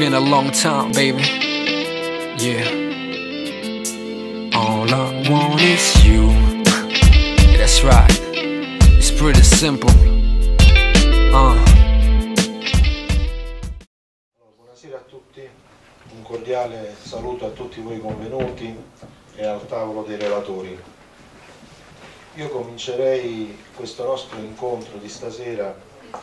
been a long time, baby. Yeah. All I want is you. That's right. It's pretty simple. Buonasera a tutti, un cordiale saluto a tutti voi convenuti e al tavolo dei relatori. Io comincerei questo nostro incontro di stasera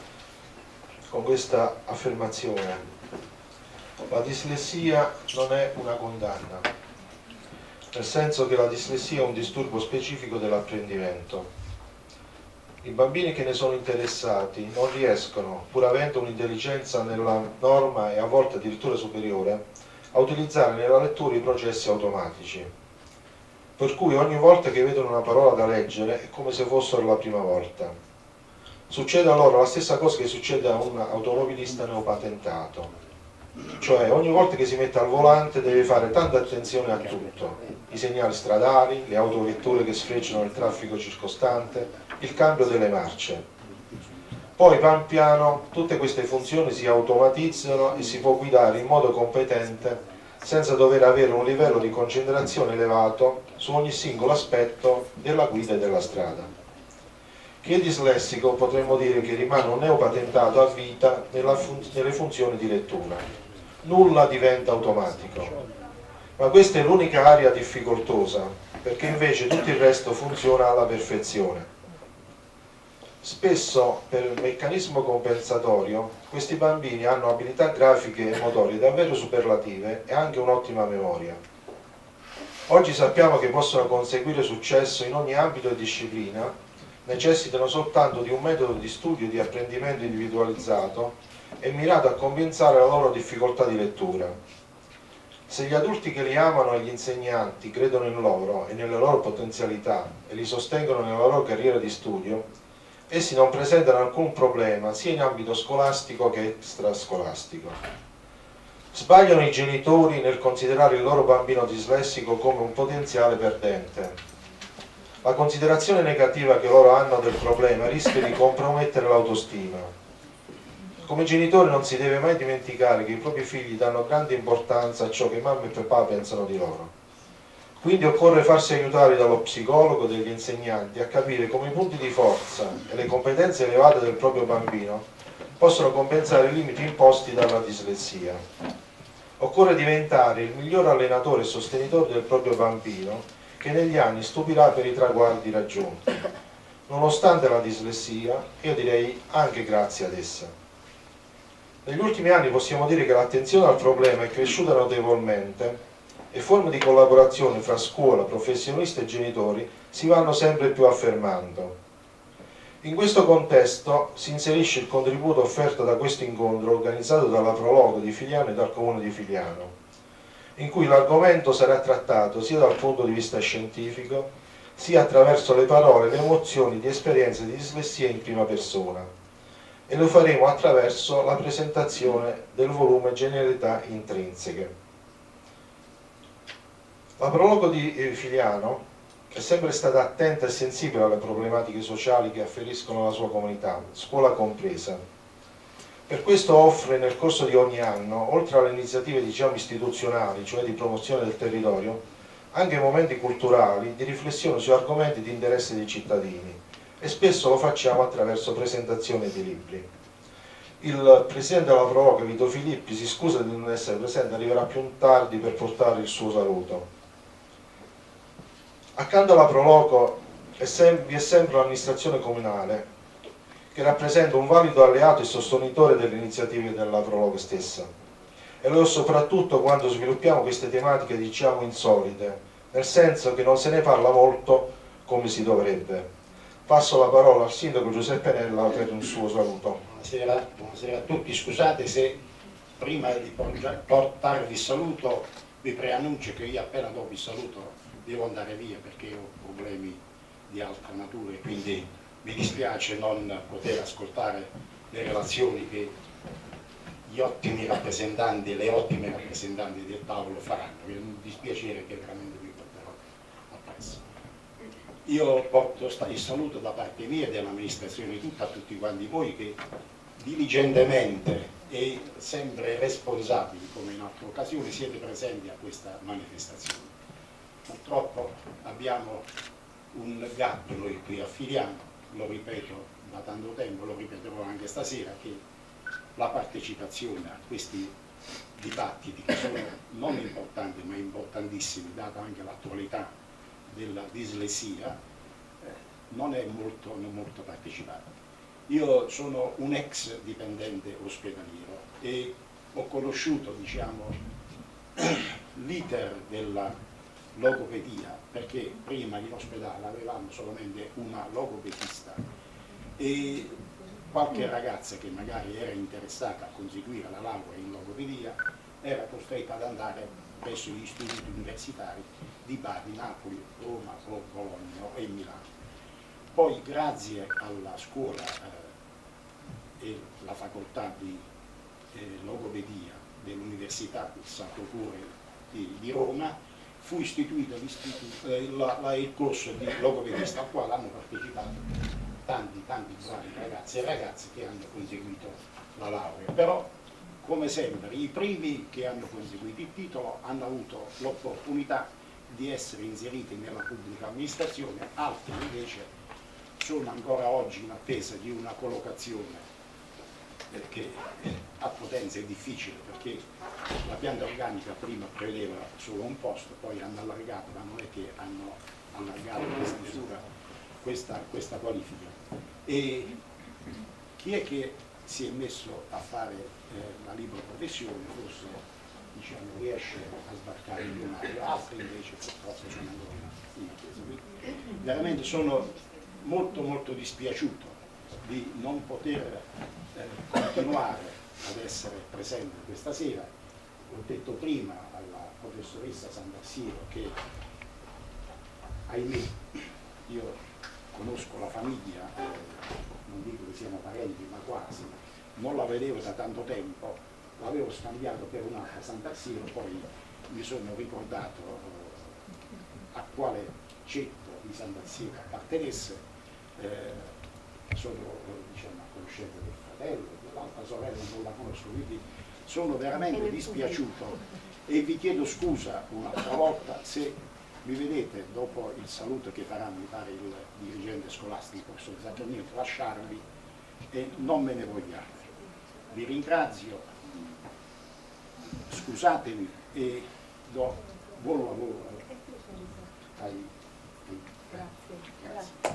con questa affermazione: la dislessia non è una condanna, nel senso che la dislessia è un disturbo specifico dell'apprendimento. I bambini che ne sono interessati non riescono, pur avendo un'intelligenza nella norma e a volte addirittura superiore, a utilizzare nella lettura i processi automatici. Per cui ogni volta che vedono una parola da leggere è come se fossero la prima volta. Succede a loro la stessa cosa che succede a un automobilista neopatentato. Cioè ogni volta che si mette al volante deve fare tanta attenzione a tutto: i segnali stradali, le autovetture che sfrecciano il traffico circostante, il cambio delle marce. Poi pian piano tutte queste funzioni si automatizzano e si può guidare in modo competente senza dover avere un livello di concentrazione elevato su ogni singolo aspetto della guida e della strada. Chi è dislessico potremmo dire che rimane un neopatentato a vita nelle funzioni di lettura. Nulla diventa automatico. Ma questa è l'unica area difficoltosa, perché invece tutto il resto funziona alla perfezione. Spesso, per meccanismo compensatorio, questi bambini hanno abilità grafiche e motorie davvero superlative e anche un'ottima memoria. Oggi sappiamo che possono conseguire successo in ogni ambito e disciplina, necessitano soltanto di un metodo di studio e di apprendimento individualizzato e mirato a compensare la loro difficoltà di lettura. Se gli adulti che li amano e gli insegnanti credono in loro e nelle loro potenzialità e li sostengono nella loro carriera di studio, essi non presentano alcun problema sia in ambito scolastico che extrascolastico. Sbagliano i genitori nel considerare il loro bambino dislessico come un potenziale perdente. La considerazione negativa che loro hanno del problema rischia di compromettere l'autostima. Come genitori non si deve mai dimenticare che i propri figli danno grande importanza a ciò che mamma e papà pensano di loro. Quindi occorre farsi aiutare dallo psicologo, degli insegnanti, a capire come i punti di forza e le competenze elevate del proprio bambino possono compensare i limiti imposti dalla dislessia. Occorre diventare il miglior allenatore e sostenitore del proprio bambino, che negli anni stupirà per i traguardi raggiunti, nonostante la dislessia, io direi anche grazie ad essa. Negli ultimi anni possiamo dire che l'attenzione al problema è cresciuta notevolmente e forme di collaborazione fra scuola, professionisti e genitori si vanno sempre più affermando. In questo contesto si inserisce il contributo offerto da questo incontro organizzato dalla Prologo di Figliano e dal Comune di Figliano, in cui l'argomento sarà trattato sia dal punto di vista scientifico, sia attraverso le parole e le emozioni di esperienze di dislessia in prima persona, e lo faremo attraverso la presentazione del volume Genialità intrinseche. La Prologo di Figliano è sempre stata attenta e sensibile alle problematiche sociali che afferiscono alla sua comunità, scuola compresa. Per questo offre nel corso di ogni anno, oltre alle iniziative istituzionali, cioè di promozione del territorio, anche momenti culturali di riflessione su argomenti di interesse dei cittadini, e spesso lo facciamo attraverso presentazioni di libri. Il presidente della Prologo, Vito Filippi, si scusa di non essere presente, arriverà più tardi per portare il suo saluto. Accanto alla Prologo vi è sempre l'amministrazione comunale, che rappresenta un valido alleato e sostenitore delle iniziative della Prologo stessa, e lo è soprattutto quando sviluppiamo queste tematiche, diciamo, insolite, nel senso che non se ne parla molto come si dovrebbe. Passo la parola al sindaco Giuseppe Nella per un suo saluto. Buonasera a tutti, scusate se prima di portarvi il saluto vi preannuncio che io appena dopo il saluto devo andare via perché ho problemi di altra natura e quindi mi dispiace non poter ascoltare le relazioni che gli ottimi rappresentanti e le ottime rappresentanti del tavolo faranno. È un dispiacere che veramente vi porterò appresso. Io porto il saluto da parte mia e dell'amministrazione tutta a tutti quanti voi che diligentemente e sempre responsabili, come in altre occasioni, siete presenti a questa manifestazione. Purtroppo abbiamo un gap noi qui a Filiano, lo ripeto da tanto tempo, lo ripeterò anche stasera, che la partecipazione a questi dibattiti, che sono non importanti ma importantissimi, data anche l'attualità della dislessia, non è molto partecipata. Io sono un ex dipendente ospedaliero e ho conosciuto, diciamo, l'iter della logopedia, perché prima in ospedale avevamo solamente una logopedista e qualche ragazza che magari era interessata a conseguire la laurea in logopedia era costretta ad andare presso gli istituti universitari di Bari, Napoli, Roma o Bologna e Milano. Poi grazie alla scuola e la facoltà di logopedia dell'Università del Sacro Cuore di Roma fu istituito il corso di logopedista al quale hanno partecipato tanti bravi ragazzi e ragazze che hanno conseguito la laurea. Però, come sempre, i primi che hanno conseguito il titolo hanno avuto l'opportunità di essere inseriti nella pubblica amministrazione, altri invece sono ancora oggi in attesa di una collocazione che a Potenza è difficile, perché la pianta organica prima prevedeva solo un posto, poi hanno allargato, ma non è che hanno allargato questa qualifica. E chi è che si è messo a fare la libera professione forse, diciamo, riesce a sbarcare il lunario, altri invece purtroppo sono ancora in attesa. Quindi veramente sono molto dispiaciuto di non poter continuare ad essere presente questa sera. Ho detto prima alla professoressa Santarsiro che, ahimè, io conosco la famiglia, non dico che siamo parenti ma quasi, non la vedevo da tanto tempo, l'avevo scambiato per un'altra Santarsiro, poi mi sono ricordato a quale cetto di Santarsiro appartenesse, sono, diciamo, a conoscenza del fratello, dell'altra sorella non la conosco, quindi sono veramente dispiaciuto e vi chiedo scusa un'altra volta se mi vedete dopo il saluto che farà, mi pare, il dirigente scolastico, il professor Zaccagnini, lasciarvi e non me ne vogliate. Vi ringrazio, scusatemi e do buon lavoro ai grazie.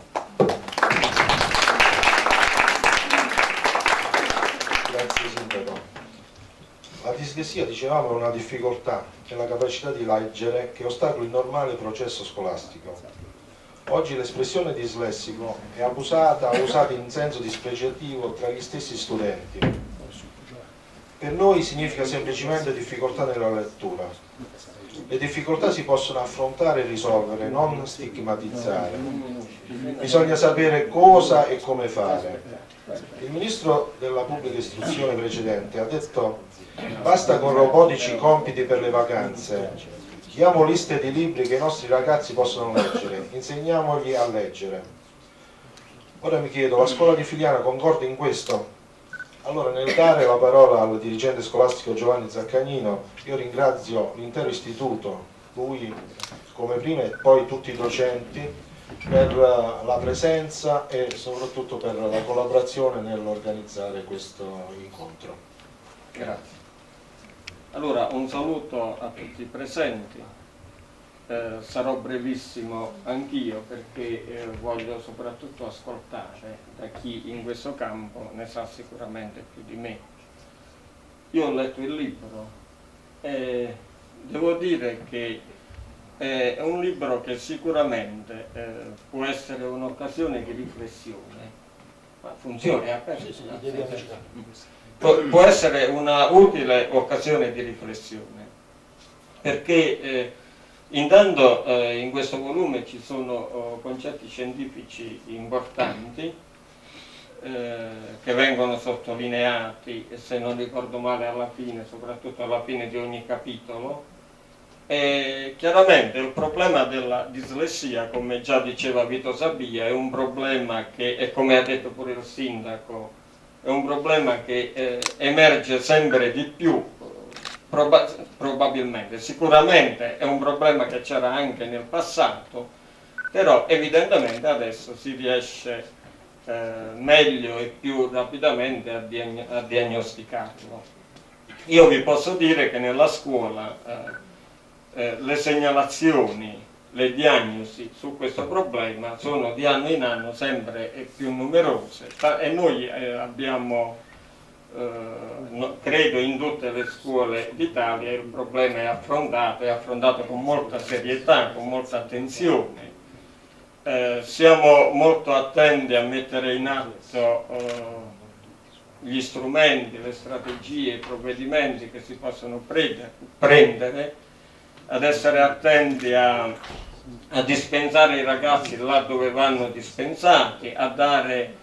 Grazie Sindaco. La dislessia, dicevamo, è una difficoltà nella capacità di leggere che ostacola il normale processo scolastico. Oggi l'espressione dislessico è usata in senso dispregiativo tra gli stessi studenti. Per noi significa semplicemente difficoltà nella lettura. Le difficoltà si possono affrontare e risolvere, non stigmatizzare. Bisogna sapere cosa e come fare. Il ministro della pubblica istruzione precedente ha detto: basta con robotici compiti per le vacanze, diamo liste di libri che i nostri ragazzi possono leggere, insegniamogli a leggere. Ora mi chiedo, la scuola di Filiano concorda in questo? Allora, nel dare la parola al dirigente scolastico Giovanni Zaccagnino, io ringrazio l'intero istituto, lui come prima e poi tutti i docenti, per la presenza e soprattutto per la collaborazione nell'organizzare questo incontro. Grazie. Allora, un saluto a tutti i presenti, sarò brevissimo anch'io perché voglio soprattutto ascoltare da chi in questo campo ne sa sicuramente più di me. Io ho letto il libro e devo dire che è un libro che sicuramente può essere un'occasione di riflessione, ma funziona può essere una utile occasione di riflessione, perché intanto in questo volume ci sono concetti scientifici importanti che vengono sottolineati, se non ricordo male alla fine, soprattutto alla fine di ogni capitolo. E chiaramente il problema della dislessia, come già diceva Vito Sabia, è un problema che, e come ha detto pure il sindaco, è un problema che emerge sempre di più, probabilmente, sicuramente è un problema che c'era anche nel passato, però evidentemente adesso si riesce meglio e più rapidamente a diagnosticarlo. Io vi posso dire che nella scuola le segnalazioni, le diagnosi su questo problema sono di anno in anno sempre più numerose e noi abbiamo, credo in tutte le scuole d'Italia, il problema è affrontato con molta serietà, con molta attenzione. Siamo molto attenti a mettere in atto gli strumenti, le strategie, i provvedimenti che si possono prendere, ad essere attenti a dispensare i ragazzi là dove vanno dispensati, a dare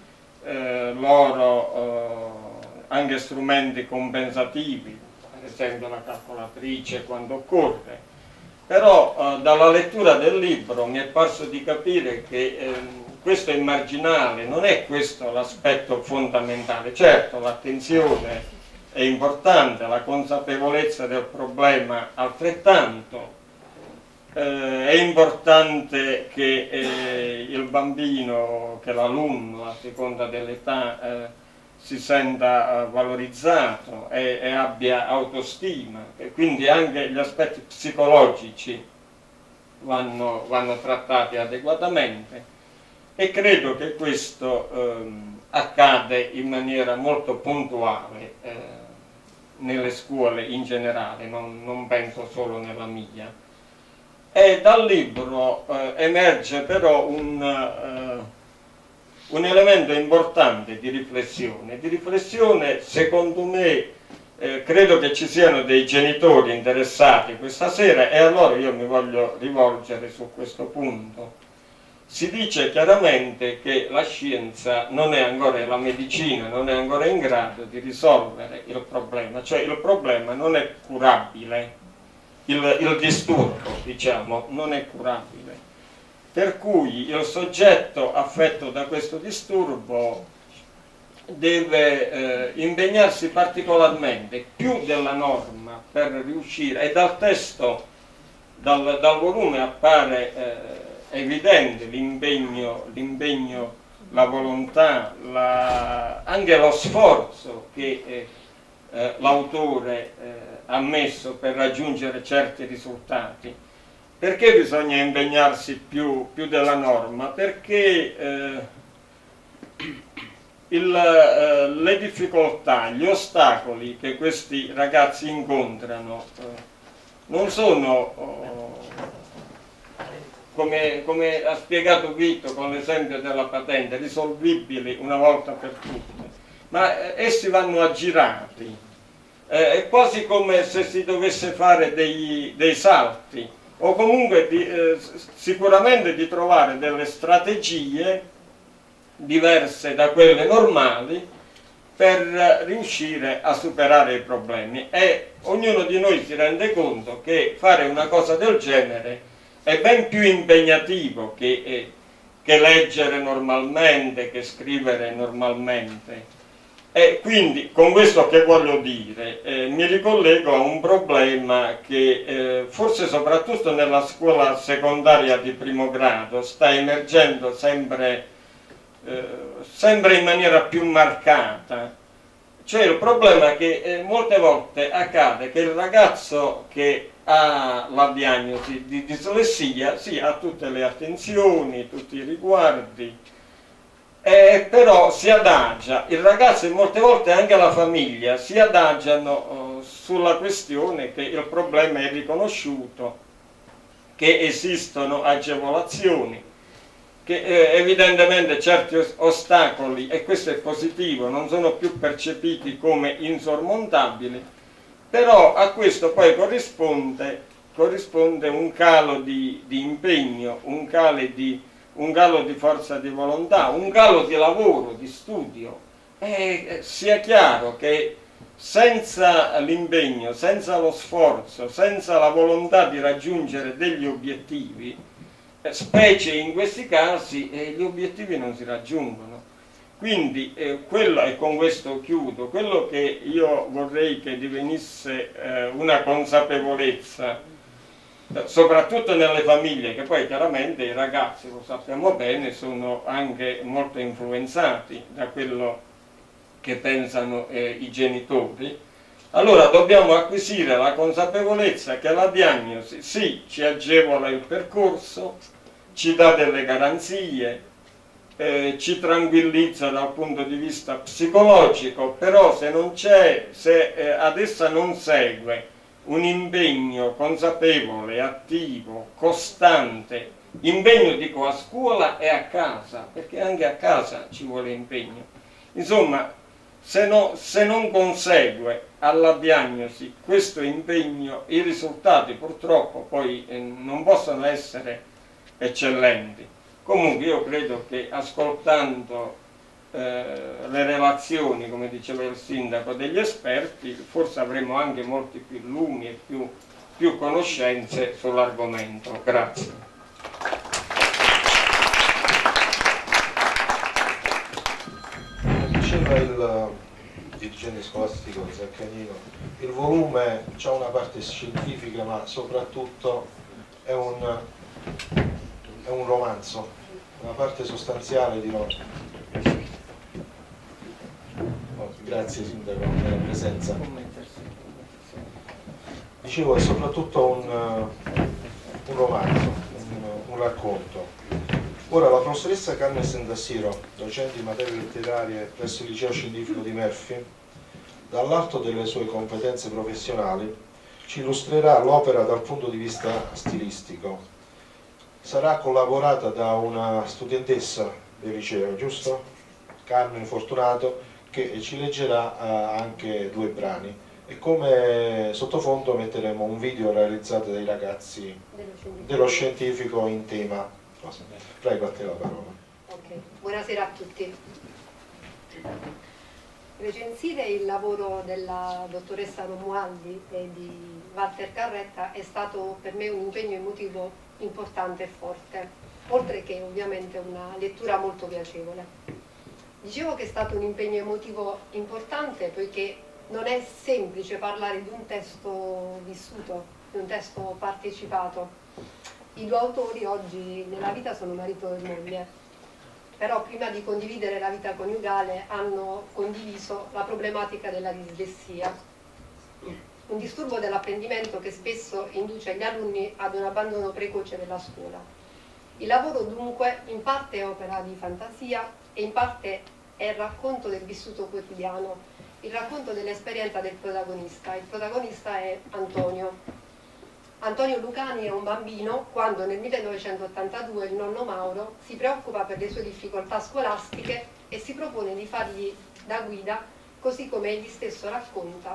loro anche strumenti compensativi, ad esempio la calcolatrice quando occorre. Però dalla lettura del libro mi è parso di capire che questo è marginale, non è questo l'aspetto fondamentale. Certo, l'attenzione è importante, la consapevolezza del problema altrettanto, è importante che il bambino, che l'alunno, a seconda dell'età, si senta valorizzato e abbia autostima, e quindi anche gli aspetti psicologici vanno trattati adeguatamente, e credo che questo accade in maniera molto puntuale nelle scuole in generale, non penso solo nella mia. E dal libro emerge però un elemento importante di riflessione secondo me. Credo che ci siano dei genitori interessati questa sera, e allora io mi voglio rivolgere su questo punto. Si dice chiaramente che la scienza non è ancora, la medicina non è ancora in grado di risolvere il problema, cioè il problema non è curabile, il disturbo, diciamo, non è curabile. Per cui il soggetto affetto da questo disturbo deve impegnarsi particolarmente, più della norma, per riuscire, e dal testo, dal volume appare evidente l'impegno, la volontà, anche lo sforzo che l'autore ha messo per raggiungere certi risultati. Perché bisogna impegnarsi più della norma? Perché le difficoltà, gli ostacoli che questi ragazzi incontrano non sono, come ha spiegato Vito con l'esempio della patente, risolvibili una volta per tutte, ma essi vanno aggirati. È quasi come se si dovesse fare dei salti, o comunque sicuramente di trovare delle strategie diverse da quelle normali per riuscire a superare i problemi. E ognuno di noi si rende conto che fare una cosa del genere è ben più impegnativo che leggere normalmente, che scrivere normalmente. E quindi con questo che voglio dire, mi ricollego a un problema che forse soprattutto nella scuola secondaria di primo grado sta emergendo sempre in maniera più marcata. Cioè il problema che molte volte accade che il ragazzo che ha la diagnosi di dislessia ha tutte le attenzioni, tutti i riguardi, però si adagia, il ragazzo e molte volte anche la famiglia si adagiano sulla questione che il problema è riconosciuto, che esistono agevolazioni, che evidentemente certi ostacoli, e questo è positivo, non sono più percepiti come insormontabili, però a questo poi corrisponde un calo di impegno, un calo di forza di volontà, un calo di lavoro, di studio. Sia chiaro che senza l'impegno, senza lo sforzo, senza la volontà di raggiungere degli obiettivi, specie in questi casi, gli obiettivi non si raggiungono. Quindi quello, e con questo chiudo, quello che io vorrei che divenisse una consapevolezza, soprattutto nelle famiglie, che poi chiaramente i ragazzi, lo sappiamo bene, sono anche molto influenzati da quello che pensano i genitori. Allora dobbiamo acquisire la consapevolezza che la diagnosi sì ci agevola il percorso, ci dà delle garanzie, ci tranquillizza dal punto di vista psicologico, però se non c'è, se ad essa non segue un impegno consapevole, attivo, costante, impegno dico a scuola e a casa, perché anche a casa ci vuole impegno. Insomma, se non consegue alla diagnosi questo impegno, i risultati purtroppo poi non possono essere eccellenti. Comunque io credo che ascoltando le relazioni, come diceva il sindaco, degli esperti, forse avremo anche molti più lumi e più conoscenze sull'argomento. Grazie. Diceva il dirigente scolastico Zaccagnino, il volume ha una parte scientifica, ma soprattutto è un romanzo, una parte sostanziale dirò. Grazie Sindaco per la presenza. Dicevo, è soprattutto un romanzo, un racconto. Ora la professoressa Carmen Sandassiro, docente di materie letterarie presso il liceo scientifico di Melfi, dall'alto delle sue competenze professionali ci illustrerà l'opera dal punto di vista stilistico. Sarà collaborata da una studentessa del liceo, giusto? Carmen Fortunato, che ci leggerà anche 2 brani, e come sottofondo metteremo un video realizzato dai ragazzi dello scientifico in tema. Prego, a te la parola. Okay. Buonasera a tutti. Recensire il lavoro della dottoressa Romualdi e di Walter Carretta è stato per me un impegno emotivo importante e forte, oltre che ovviamente una lettura molto piacevole. Dicevo che è stato un impegno emotivo importante poiché non è semplice parlare di un testo vissuto, di un testo partecipato. I 2 autori oggi nella vita sono marito e moglie, però prima di condividere la vita coniugale hanno condiviso la problematica della dislessia, un disturbo dell'apprendimento che spesso induce gli alunni ad un abbandono precoce della scuola. Il lavoro dunque in parte è opera di fantasia e in parte è il racconto del vissuto quotidiano, il racconto dell'esperienza del protagonista. Il protagonista è Antonio. Antonio Lucani è un bambino quando nel 1982 il nonno Mauro si preoccupa per le sue difficoltà scolastiche e si propone di fargli da guida, così come egli stesso racconta.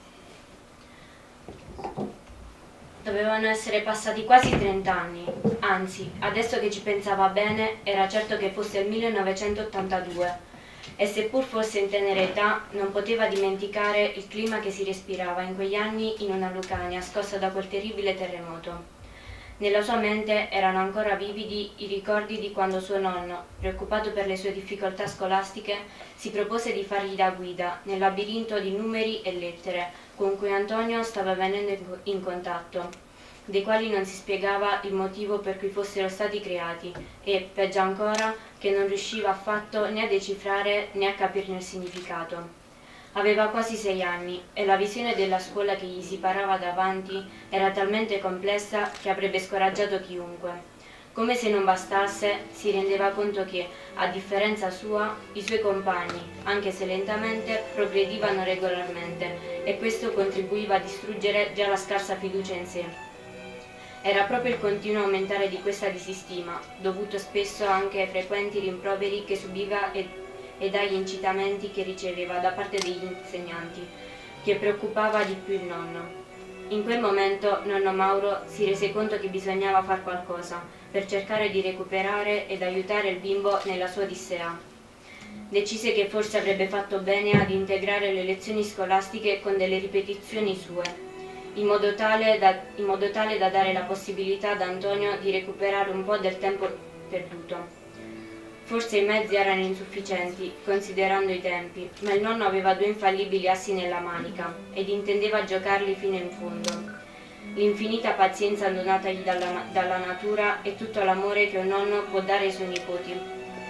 Dovevano essere passati quasi 30 anni, anzi, adesso che ci pensava bene, era certo che fosse il 1982 e seppur fosse in tenera età non poteva dimenticare il clima che si respirava in quegli anni in una Lucania scossa da quel terribile terremoto. Nella sua mente erano ancora vividi i ricordi di quando suo nonno, preoccupato per le sue difficoltà scolastiche, si propose di fargli da guida nel labirinto di numeri e lettere con cui Antonio stava venendo in contatto, dei quali non si spiegava il motivo per cui fossero stati creati e, peggio ancora, che non riusciva affatto né a decifrare né a capirne il significato. Aveva quasi 6 anni e la visione della scuola che gli si parava davanti era talmente complessa che avrebbe scoraggiato chiunque. Come se non bastasse, si rendeva conto che, a differenza sua, i suoi compagni, anche se lentamente, progredivano regolarmente e questo contribuiva a distruggere già la scarsa fiducia in sé. Era proprio il continuo aumentare di questa disistima, dovuto spesso anche ai frequenti rimproveri che subiva e dagli incitamenti che riceveva da parte degli insegnanti, che preoccupava di più il nonno. In quel momento nonno Mauro si rese conto che bisognava far qualcosa per cercare di recuperare ed aiutare il bimbo nella sua odissea. Decise che forse avrebbe fatto bene ad integrare le lezioni scolastiche con delle ripetizioni sue, in modo tale da dare la possibilità ad Antonio di recuperare un po' del tempo perduto. Forse i mezzi erano insufficienti, considerando i tempi, ma il nonno aveva 2 infallibili assi nella manica ed intendeva giocarli fino in fondo. L'infinita pazienza donatagli dalla natura e tutto l'amore che un nonno può dare ai suoi nipoti.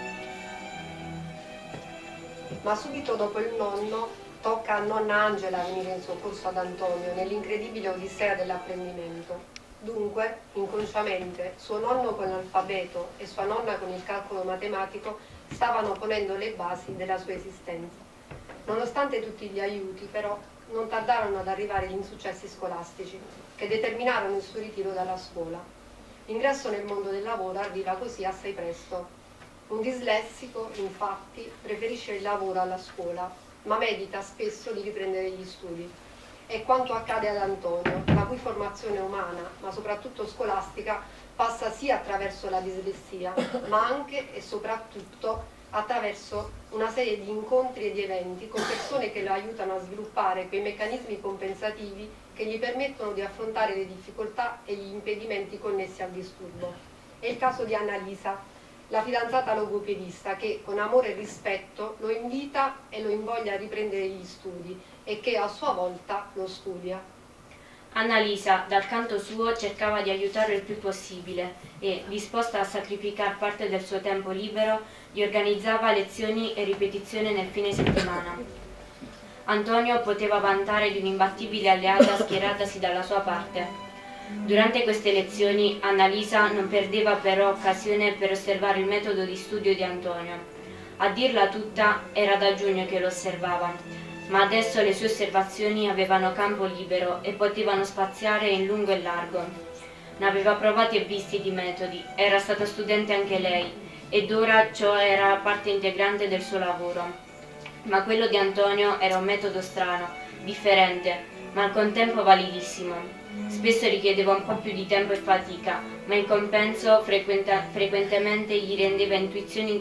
Ma subito dopo il nonno tocca a nonna Angela venire in soccorso ad Antonio nell'incredibile odissea dell'apprendimento. Dunque, inconsciamente, suo nonno con l'alfabeto e sua nonna con il calcolo matematico stavano ponendo le basi della sua esistenza. Nonostante tutti gli aiuti, però, non tardarono ad arrivare gli insuccessi scolastici, che determinarono il suo ritiro dalla scuola. L'ingresso nel mondo del lavoro arriva così assai presto. Un dislessico, infatti, preferisce il lavoro alla scuola, ma medita spesso di riprendere gli studi. È quanto accade ad Antonio, la cui formazione umana, ma soprattutto scolastica, passa sia attraverso la dislessia, ma anche e soprattutto attraverso una serie di incontri e di eventi con persone che lo aiutano a sviluppare quei meccanismi compensativi che gli permettono di affrontare le difficoltà e gli impedimenti connessi al disturbo. È il caso di Annalisa, la fidanzata logopedista che con amore e rispetto lo invita e lo invoglia a riprendere gli studi e che a sua volta lo studia. Annalisa, dal canto suo, cercava di aiutarlo il più possibile e, disposta a sacrificare parte del suo tempo libero, gli organizzava lezioni e ripetizioni nel fine settimana. Antonio poteva vantare di un'imbattibile alleata schieratasi dalla sua parte. Durante queste lezioni Annalisa non perdeva però occasione per osservare il metodo di studio di Antonio. A dirla tutta, era da giugno che lo osservava, ma adesso le sue osservazioni avevano campo libero e potevano spaziare in lungo e largo. Ne aveva provati e visti di metodi, era stata studente anche lei, ed ora ciò era parte integrante del suo lavoro. Ma quello di Antonio era un metodo strano, differente, ma al contempo validissimo. Spesso richiedeva un po' più di tempo e fatica, ma in compenso frequentemente gli rendeva intuizioni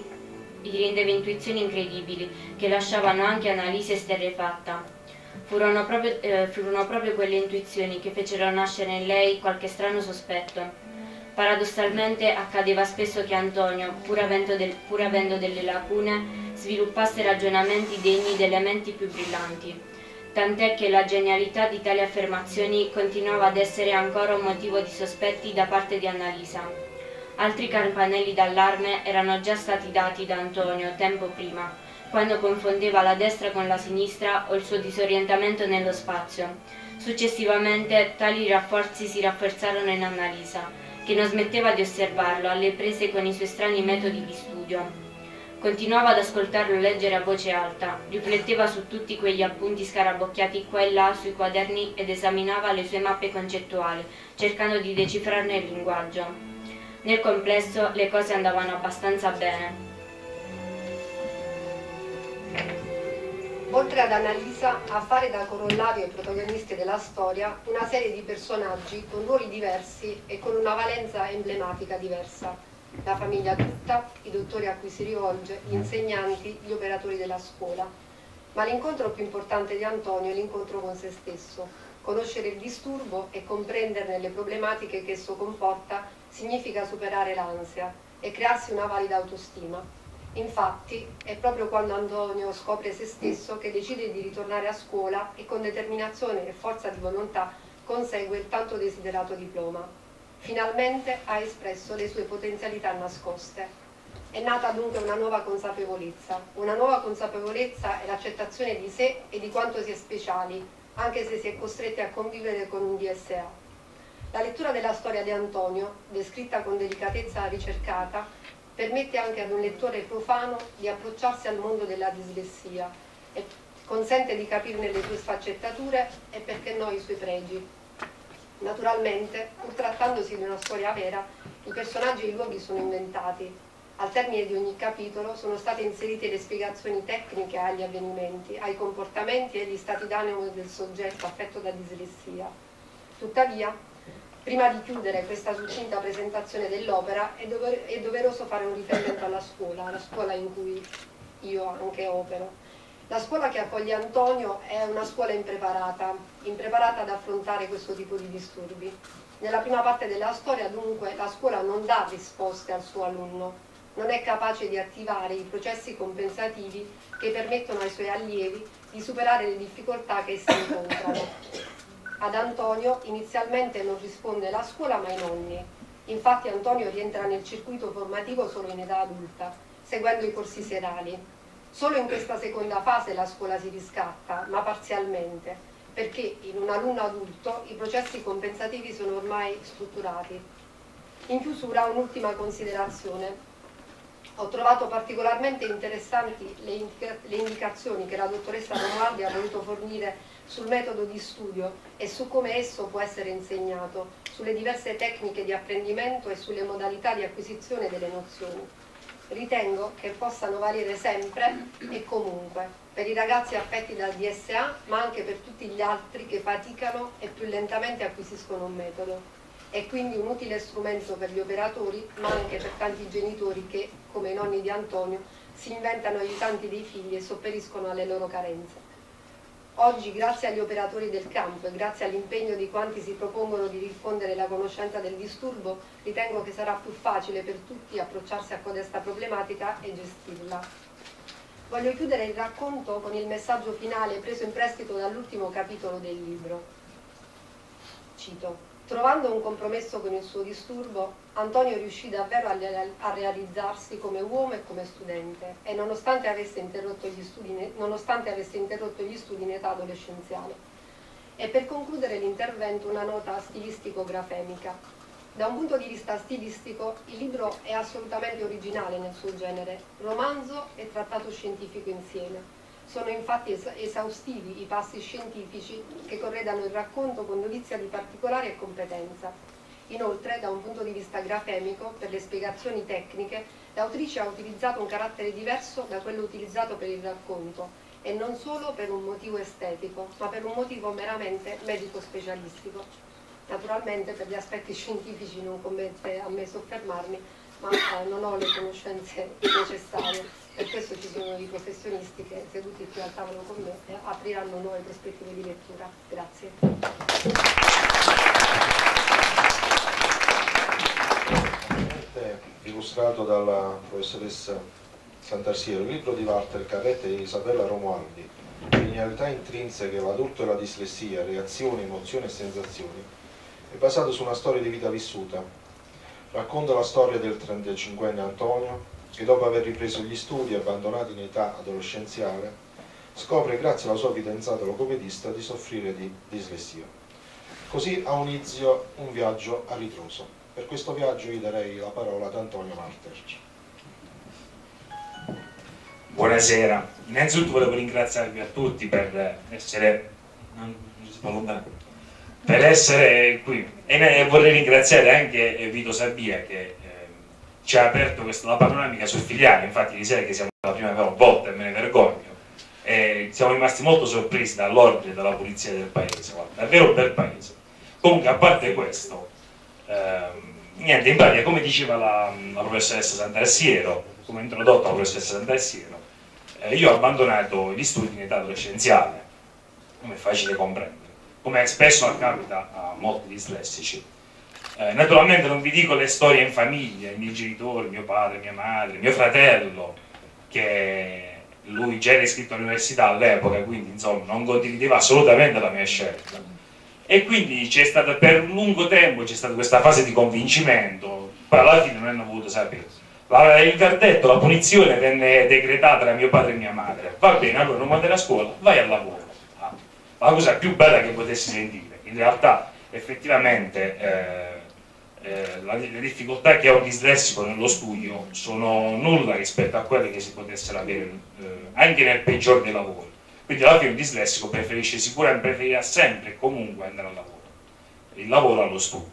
incredibili che lasciavano anche Annalisa esterrefatta. Furono proprio quelle intuizioni che fecero nascere in lei qualche strano sospetto. Paradossalmente accadeva spesso che Antonio, pur avendo delle lacune, sviluppasse ragionamenti degni delle menti più brillanti. Tant'è che la genialità di tali affermazioni continuava ad essere ancora un motivo di sospetti da parte di Annalisa. Altri campanelli d'allarme erano già stati dati da Antonio tempo prima, quando confondeva la destra con la sinistra o il suo disorientamento nello spazio. Successivamente tali rafforzi si rafforzarono in Annalisa, che non smetteva di osservarlo alle prese con i suoi strani metodi di studio. Continuava ad ascoltarlo leggere a voce alta, rifletteva su tutti quegli appunti scarabocchiati qua e là sui quaderni ed esaminava le sue mappe concettuali, cercando di decifrarne il linguaggio. Nel complesso le cose andavano abbastanza bene. Oltre ad Annalisa, a fare da corollario ai protagonisti della storia una serie di personaggi con ruoli diversi e con una valenza emblematica diversa. La famiglia tutta, i dottori a cui si rivolge, gli insegnanti, gli operatori della scuola. Ma l'incontro più importante di Antonio è l'incontro con se stesso. Conoscere il disturbo e comprenderne le problematiche che esso comporta significa superare l'ansia e crearsi una valida autostima. Infatti, è proprio quando Antonio scopre se stesso che decide di ritornare a scuola e con determinazione e forza di volontà consegue il tanto desiderato diploma. Finalmente ha espresso le sue potenzialità nascoste. È nata dunque una nuova consapevolezza. Una nuova consapevolezza è l'accettazione di sé e di quanto si è speciali, anche se si è costretti a convivere con un DSA. La lettura della storia di Antonio, descritta con delicatezza ricercata, permette anche ad un lettore profano di approcciarsi al mondo della dislessia e consente di capirne le sue sfaccettature e, perché no, i suoi pregi. Naturalmente, pur trattandosi di una storia vera, i personaggi e i luoghi sono inventati. Al termine di ogni capitolo sono state inserite le spiegazioni tecniche agli avvenimenti, ai comportamenti e agli stati d'animo del soggetto affetto da dislessia. Tuttavia, prima di chiudere questa succinta presentazione dell'opera, è doveroso fare un riferimento alla scuola in cui io anche opero. La scuola che accoglie Antonio è una scuola impreparata ad affrontare questo tipo di disturbi. Nella prima parte della storia, dunque, la scuola non dà risposte al suo alunno, non è capace di attivare i processi compensativi che permettono ai suoi allievi di superare le difficoltà che essi incontrano. Ad Antonio inizialmente non risponde la scuola ma i nonni. Infatti Antonio rientra nel circuito formativo solo in età adulta, seguendo i corsi serali. Solo in questa seconda fase la scuola si riscatta, ma parzialmente, perché in un alunno adulto i processi compensativi sono ormai strutturati. In chiusura un'ultima considerazione. Ho trovato particolarmente interessanti le indicazioni che la dottoressa Romualdi ha voluto fornire sul metodo di studio e su come esso può essere insegnato, sulle diverse tecniche di apprendimento e sulle modalità di acquisizione delle nozioni. Ritengo che possano valere sempre e comunque per i ragazzi affetti dal DSA, ma anche per tutti gli altri che faticano e più lentamente acquisiscono un metodo. È quindi un utile strumento per gli operatori, ma anche per tanti genitori che, come i nonni di Antonio, si inventano aiutanti dei figli e sopperiscono alle loro carenze. Oggi, grazie agli operatori del campo e grazie all'impegno di quanti si propongono di diffondere la conoscenza del disturbo, ritengo che sarà più facile per tutti approcciarsi a codesta problematica e gestirla. Voglio chiudere il racconto con il messaggio finale preso in prestito dall'ultimo capitolo del libro. Cito: trovando un compromesso con il suo disturbo, Antonio riuscì davvero a realizzarsi come uomo e come studente, e nonostante avesse interrotto gli studi in età adolescenziale. E per concludere l'intervento una nota stilistico-grafemica. Da un punto di vista stilistico, il libro è assolutamente originale nel suo genere, romanzo e trattato scientifico insieme. Sono infatti esaustivi i passi scientifici che corredano il racconto con dovizia di particolare e competenza. Inoltre, da un punto di vista grafemico, per le spiegazioni tecniche, l'autrice ha utilizzato un carattere diverso da quello utilizzato per il racconto, e non solo per un motivo estetico, ma per un motivo meramente medico-specialistico. Naturalmente per gli aspetti scientifici non compete a me soffermarmi, ma non ho le conoscenze necessarie. Per questo ci sono i professionisti che, seduti qui al tavolo con me, apriranno nuove prospettive di lettura. Grazie. Illustrato dalla professoressa Santarsiero, il libro di Walter Carretta e Isabella Romualdi, Genialità intrinseche, l'adulto e la dislessia, reazioni, emozioni e sensazioni, è basato su una storia di vita vissuta. Racconta la storia del 35enne Antonio, che dopo aver ripreso gli studi, abbandonati in età adolescenziale, scopre, grazie alla sua fidanzata logopedista, di soffrire di dislessia. Così ha inizio un viaggio a ritroso. Per questo viaggio gli darei la parola ad Antonio Walter. Buonasera, innanzitutto volevo ringraziarvi a tutti per essere qui e vorrei ringraziare anche Vito Sabia che ci ha aperto la panoramica sul filiale. Infatti di sera che siamo la prima volta e me ne vergogno, e siamo rimasti molto sorpresi dall'ordine e dalla pulizia del paese, guarda, davvero un bel paese. Comunque, a parte questo, niente, in pratica, come diceva la professoressa Santarsiero, come introdotto la professoressa Santarsiero, io ho abbandonato gli studi in età adolescenziale, come è facile comprendere, come spesso capita a molti dislessici. Naturalmente non vi dico le storie in famiglia, i miei genitori, mio padre, mia madre, mio fratello, che lui già era iscritto all'università all'epoca, quindi insomma non condivideva assolutamente la mia scelta. E quindi c'è stata, per un lungo tempo c'è stata questa fase di convincimento, poi alla fine non hanno voluto sapere. Il verdetto, la punizione venne decretata da mio padre e mia madre. Va bene, allora non andare a scuola, vai al lavoro. La cosa più bella che potessi sentire. In realtà effettivamente le difficoltà che ha un dislessico nello studio sono nulla rispetto a quelle che si potessero avere anche nel peggior dei lavori. Quindi alla fine un dislessico preferirà sempre e comunque andare al lavoro, il lavoro allo studio.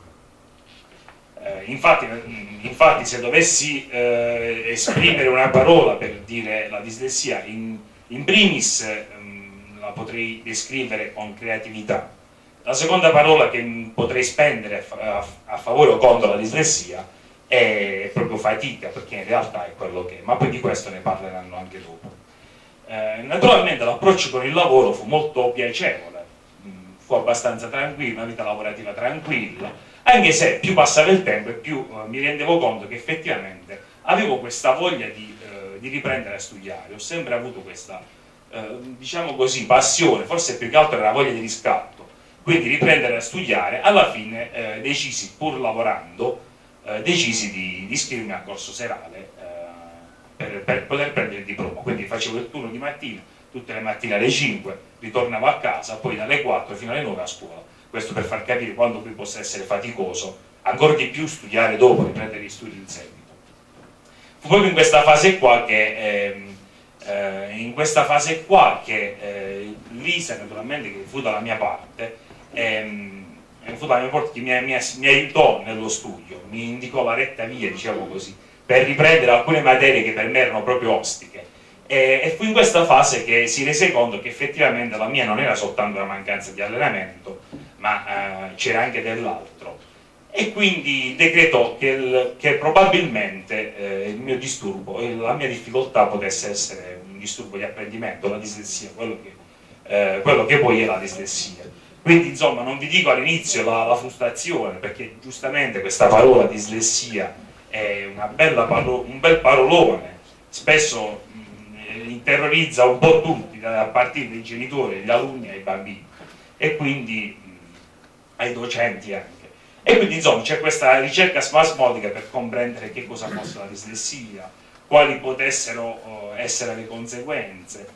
Infatti se dovessi esprimere una parola per dire la dislessia, in primis la potrei descrivere con creatività. La seconda parola che potrei spendere a favore o contro la dislessia è proprio fatica, perché in realtà è quello che è, ma poi di questo ne parleranno anche dopo. Naturalmente l'approccio con il lavoro fu molto piacevole, fu abbastanza tranquillo, una vita lavorativa tranquilla, anche se più passava il tempo e più mi rendevo conto che effettivamente avevo questa voglia di riprendere a studiare, ho sempre avuto questa, diciamo così, passione, forse più che altro era voglia di riscatto, quindi riprendere a studiare. Alla fine decisi, pur lavorando, decisi di iscrivermi al corso serale per poter prendere il diploma, quindi facevo il turno di mattina, tutte le mattine alle 5, ritornavo a casa, poi dalle 4 fino alle 9 a scuola. Questo per far capire quanto poi possa essere faticoso, ancora di più studiare dopo, riprendere gli studi in seguito. Fu proprio in questa fase qua che, Lisa, naturalmente, che fu dalla mia parte, che mi aiutò nello studio, mi indicò la retta via, diciamo così, per riprendere alcune materie che per me erano proprio ostiche. E fu in questa fase che si rese conto che effettivamente la mia non era soltanto una mancanza di allenamento, ma c'era anche dell'altro. E quindi decretò che probabilmente il mio disturbo, la mia difficoltà potesse essere un disturbo di apprendimento, la dislessia, quello che poi è la dislessia. Quindi insomma non vi dico all'inizio la frustrazione, perché giustamente questa parola dislessia è un bel parolone, spesso terrorizza un po' tutti, a partire dai genitori, agli alunni, ai bambini e quindi ai docenti anche. E quindi insomma c'è questa ricerca spasmodica per comprendere che cosa fosse la dislessia, quali potessero essere le conseguenze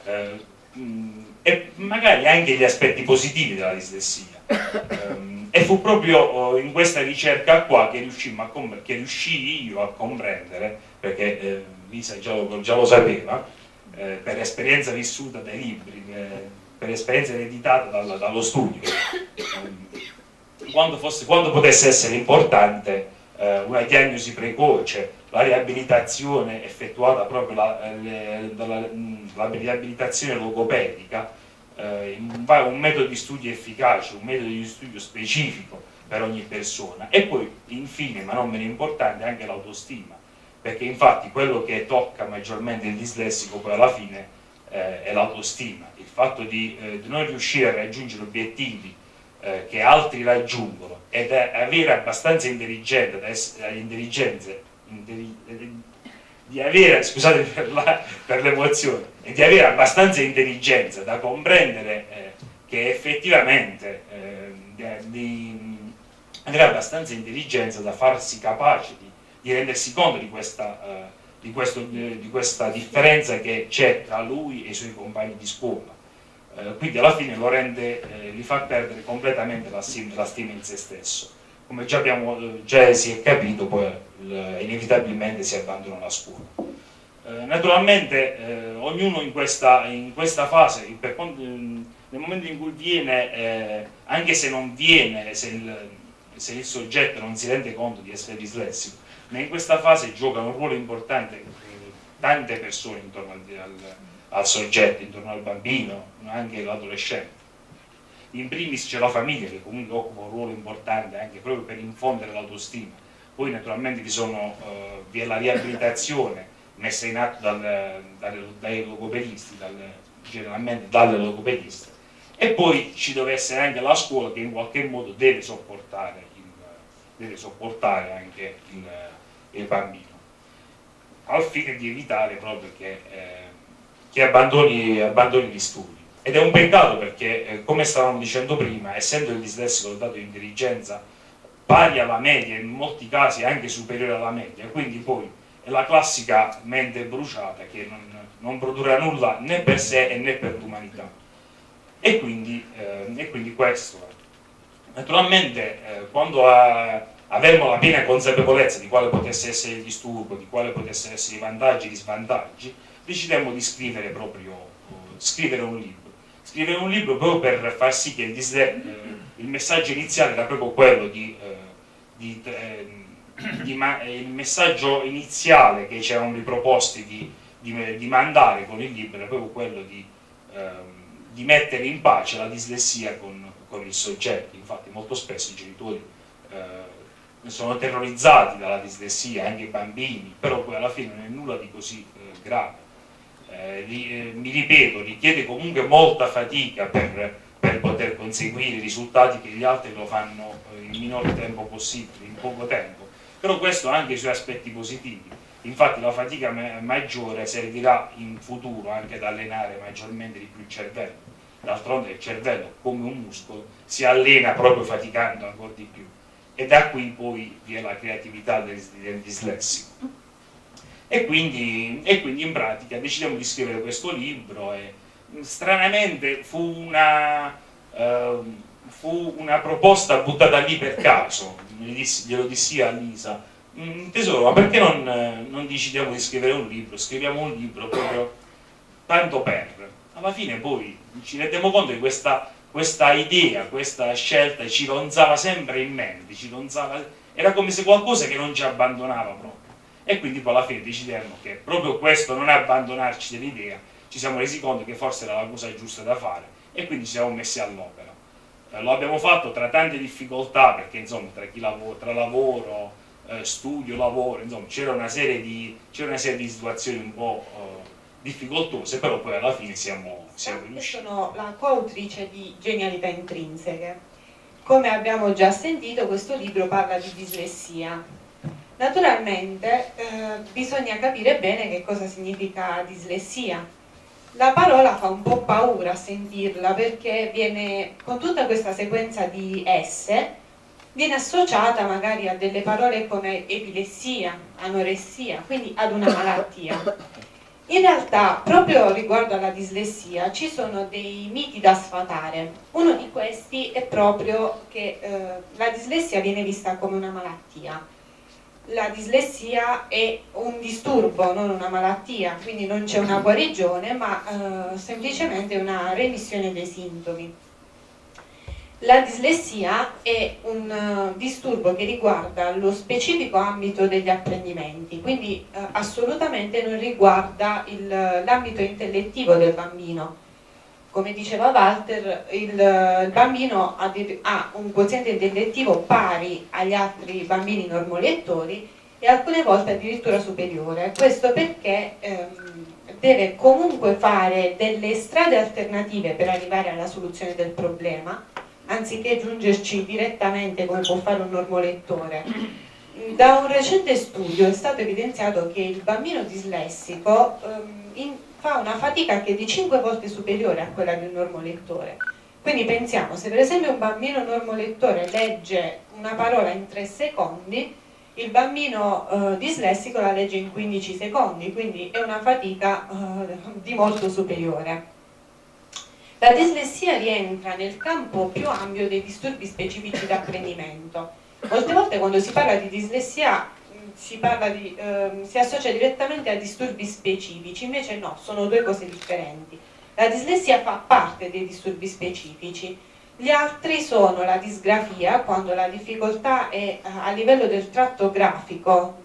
e magari anche gli aspetti positivi della dislessia. E fu proprio in questa ricerca qua che riuscii io a comprendere, perché Lisa già lo sapeva, per esperienza vissuta dai libri, per esperienza ereditata dallo studio, quando potesse essere importante una diagnosi precoce, la riabilitazione effettuata proprio la riabilitazione logopedica, un metodo di studio efficace, un metodo di studio specifico per ogni persona, e poi infine, ma non meno importante, anche l'autostima, perché infatti quello che tocca maggiormente il dislessico poi alla fine è l'autostima, il fatto di non riuscire a raggiungere obiettivi che altri raggiungono ed avere abbastanza intelligenza di avere, scusate per l'emozione, e di avere abbastanza intelligenza da comprendere che effettivamente avere abbastanza intelligenza da farsi capace di rendersi conto di questa differenza che c'è tra lui e i suoi compagni di scuola. Quindi alla fine gli fa perdere completamente la stima in se stesso. Come già si è capito, poi inevitabilmente si abbandona la scuola. Naturalmente ognuno in questa fase, nel momento in cui viene, anche se non viene, se il soggetto non si rende conto di essere dislessico, ma in questa fase giocano un ruolo importante tante persone intorno al soggetto, intorno al bambino, anche l'adolescente. In primis c'è la famiglia, che comunque occupa un ruolo importante anche proprio per infondere l'autostima. Poi naturalmente vi è la riabilitazione messa in atto dai logopedisti, generalmente dalle logopediste, e poi ci deve essere anche la scuola, che in qualche modo deve sopportare anche il bambino, al fine di evitare proprio che abbandoni gli studi. Ed è un peccato perché, come stavamo dicendo prima, essendo il dislessico dotato di intelligenza pari alla media, in molti casi anche superiore alla media, quindi poi è la classica mente bruciata che non produrrà nulla né per sé né per l'umanità. E quindi questo. Naturalmente quando avremo la piena consapevolezza di quale potesse essere il disturbo, di quale potessero essere i vantaggi e gli svantaggi, decidemmo di scrivere un libro. Scrivere un libro proprio per far sì che il messaggio iniziale era proprio quello il messaggio iniziale che ci eravamo riproposti di mandare con il libro era proprio quello di mettere in pace la dislessia con il soggetto. Infatti molto spesso i genitori sono terrorizzati dalla dislessia, anche i bambini, però poi alla fine non è nulla di così grave. Mi ripeto, richiede comunque molta fatica per poter conseguire i risultati che gli altri lo fanno in minor tempo possibile, in poco tempo, però questo ha anche i suoi aspetti positivi, Infatti la fatica maggiore servirà in futuro anche ad allenare maggiormente di più il cervello. D'altronde il cervello, come un muscolo, si allena proprio faticando ancora di più. E da qui poi viene la creatività del dislessico. E quindi in pratica decidiamo di scrivere questo libro e stranamente fu una proposta buttata lì per caso. Glielo dissi a Lisa: tesoro, ma perché non decidiamo di scrivere un libro? Scriviamo un libro proprio tanto per. Alla fine poi ci rendiamo conto che questa idea, questa scelta ci ronzava sempre in mente, era come se qualcosa che non ci abbandonava proprio. E quindi poi alla fine decidemmo che proprio questo, non abbandonarci dell'idea, ci siamo resi conto che forse era la cosa giusta da fare e quindi ci siamo messi all'opera. Lo abbiamo fatto tra tante difficoltà, perché insomma tra lavoro, studio, lavoro, insomma c'era una serie di situazioni un po' difficoltose, però poi alla fine siamo riusciti. Sono la coautrice di Genialità Intrinseche. Come abbiamo già sentito, questo libro parla di dislessia. Naturalmente bisogna capire bene che cosa significa dislessia. La parola fa un po' paura a sentirla, perché viene, con tutta questa sequenza di S, viene associata magari a delle parole come epilessia, anoressia, quindi ad una malattia. In realtà, proprio riguardo alla dislessia, ci sono dei miti da sfatare. Uno di questi è proprio che la dislessia viene vista come una malattia. La dislessia è un disturbo, non una malattia, quindi non c'è una guarigione, ma semplicemente una remissione dei sintomi. La dislessia è un disturbo che riguarda lo specifico ambito degli apprendimenti, quindi assolutamente non riguarda l'ambito intellettivo del bambino. Come diceva Walter, il bambino ha un quoziente intellettivo pari agli altri bambini normolettori e alcune volte addirittura superiore. Questo perché deve comunque fare delle strade alternative per arrivare alla soluzione del problema, anziché giungerci direttamente come può fare un normolettore. Da un recente studio è stato evidenziato che il bambino dislessico fa una fatica che è di 5 volte superiore a quella di un normolettore. Quindi pensiamo, se per esempio un bambino normolettore legge una parola in 3 secondi, il bambino dislessico la legge in 15 secondi, quindi è una fatica di molto superiore. La dislessia rientra nel campo più ampio dei disturbi specifici d'apprendimento. Molte volte quando si parla di dislessia si associa direttamente a disturbi specifici, invece no, sono due cose differenti. La dislessia fa parte dei disturbi specifici, gli altri sono la disgrafia, quando la difficoltà è a livello del tratto grafico,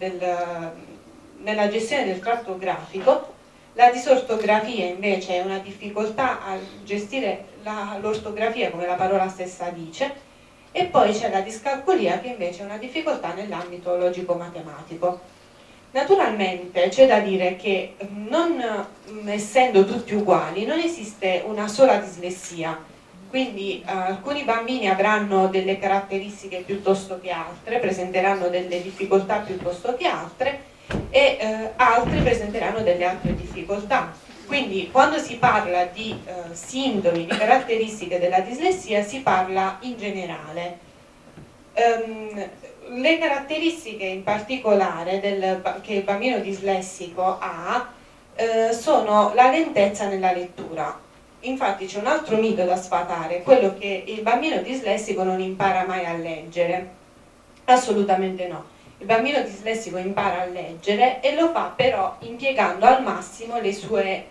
nella gestione del tratto grafico. La disortografia invece è una difficoltà a gestire l'ortografia, come la parola stessa dice. E poi c'è la discalculia, che invece è una difficoltà nell'ambito logico-matematico. Naturalmente c'è da dire che non essendo tutti uguali non esiste una sola dislessia, quindi alcuni bambini avranno delle caratteristiche piuttosto che altre, presenteranno delle difficoltà piuttosto che altre e altri presenteranno delle altre difficoltà. Quindi quando si parla di sintomi, di caratteristiche della dislessia, si parla in generale. Le caratteristiche in particolare che il bambino dislessico ha sono la lentezza nella lettura. Infatti c'è un altro mito da sfatare, quello che il bambino dislessico non impara mai a leggere. Assolutamente no. Il bambino dislessico impara a leggere e lo fa però impiegando al massimo le sue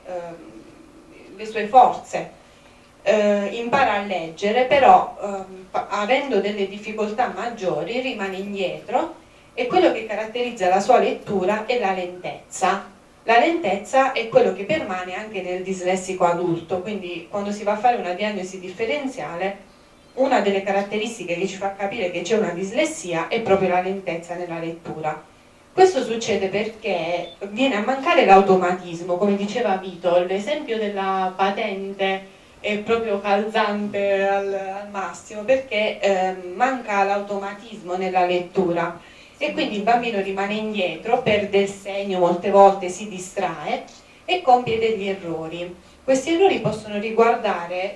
forze. Impara a leggere, però avendo delle difficoltà maggiori rimane indietro, e quello che caratterizza la sua lettura è la lentezza. La lentezza è quello che permane anche nel dislessico adulto, quindi quando si va a fare una diagnosi differenziale, una delle caratteristiche che ci fa capire che c'è una dislessia è proprio la lentezza nella lettura. Questo succede perché viene a mancare l'automatismo, come diceva Vito. L'esempio della patente è proprio calzante al massimo, perché manca l'automatismo nella lettura. e quindi il bambino rimane indietro, perde il segno, molte volte si distrae e compie degli errori. Questi errori possono riguardare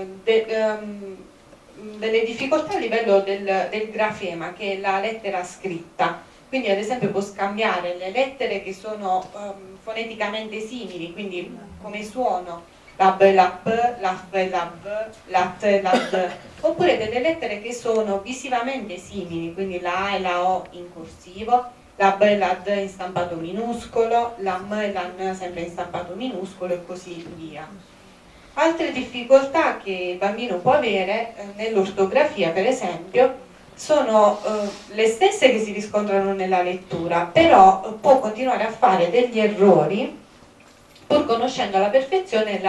delle difficoltà a livello del grafema, che è la lettera scritta. Quindi ad esempio può scambiare le lettere che sono foneticamente simili, quindi come suono, la B, la P, la F, la V, la T, la D, oppure delle lettere che sono visivamente simili, quindi la A e la O in corsivo, la B e la D in stampato minuscolo, la M e la N sempre in stampato minuscolo e così via. Altre difficoltà che il bambino può avere nell'ortografia, per esempio, sono le stesse che si riscontrano nella lettura, però può continuare a fare degli errori pur conoscendo alla perfezione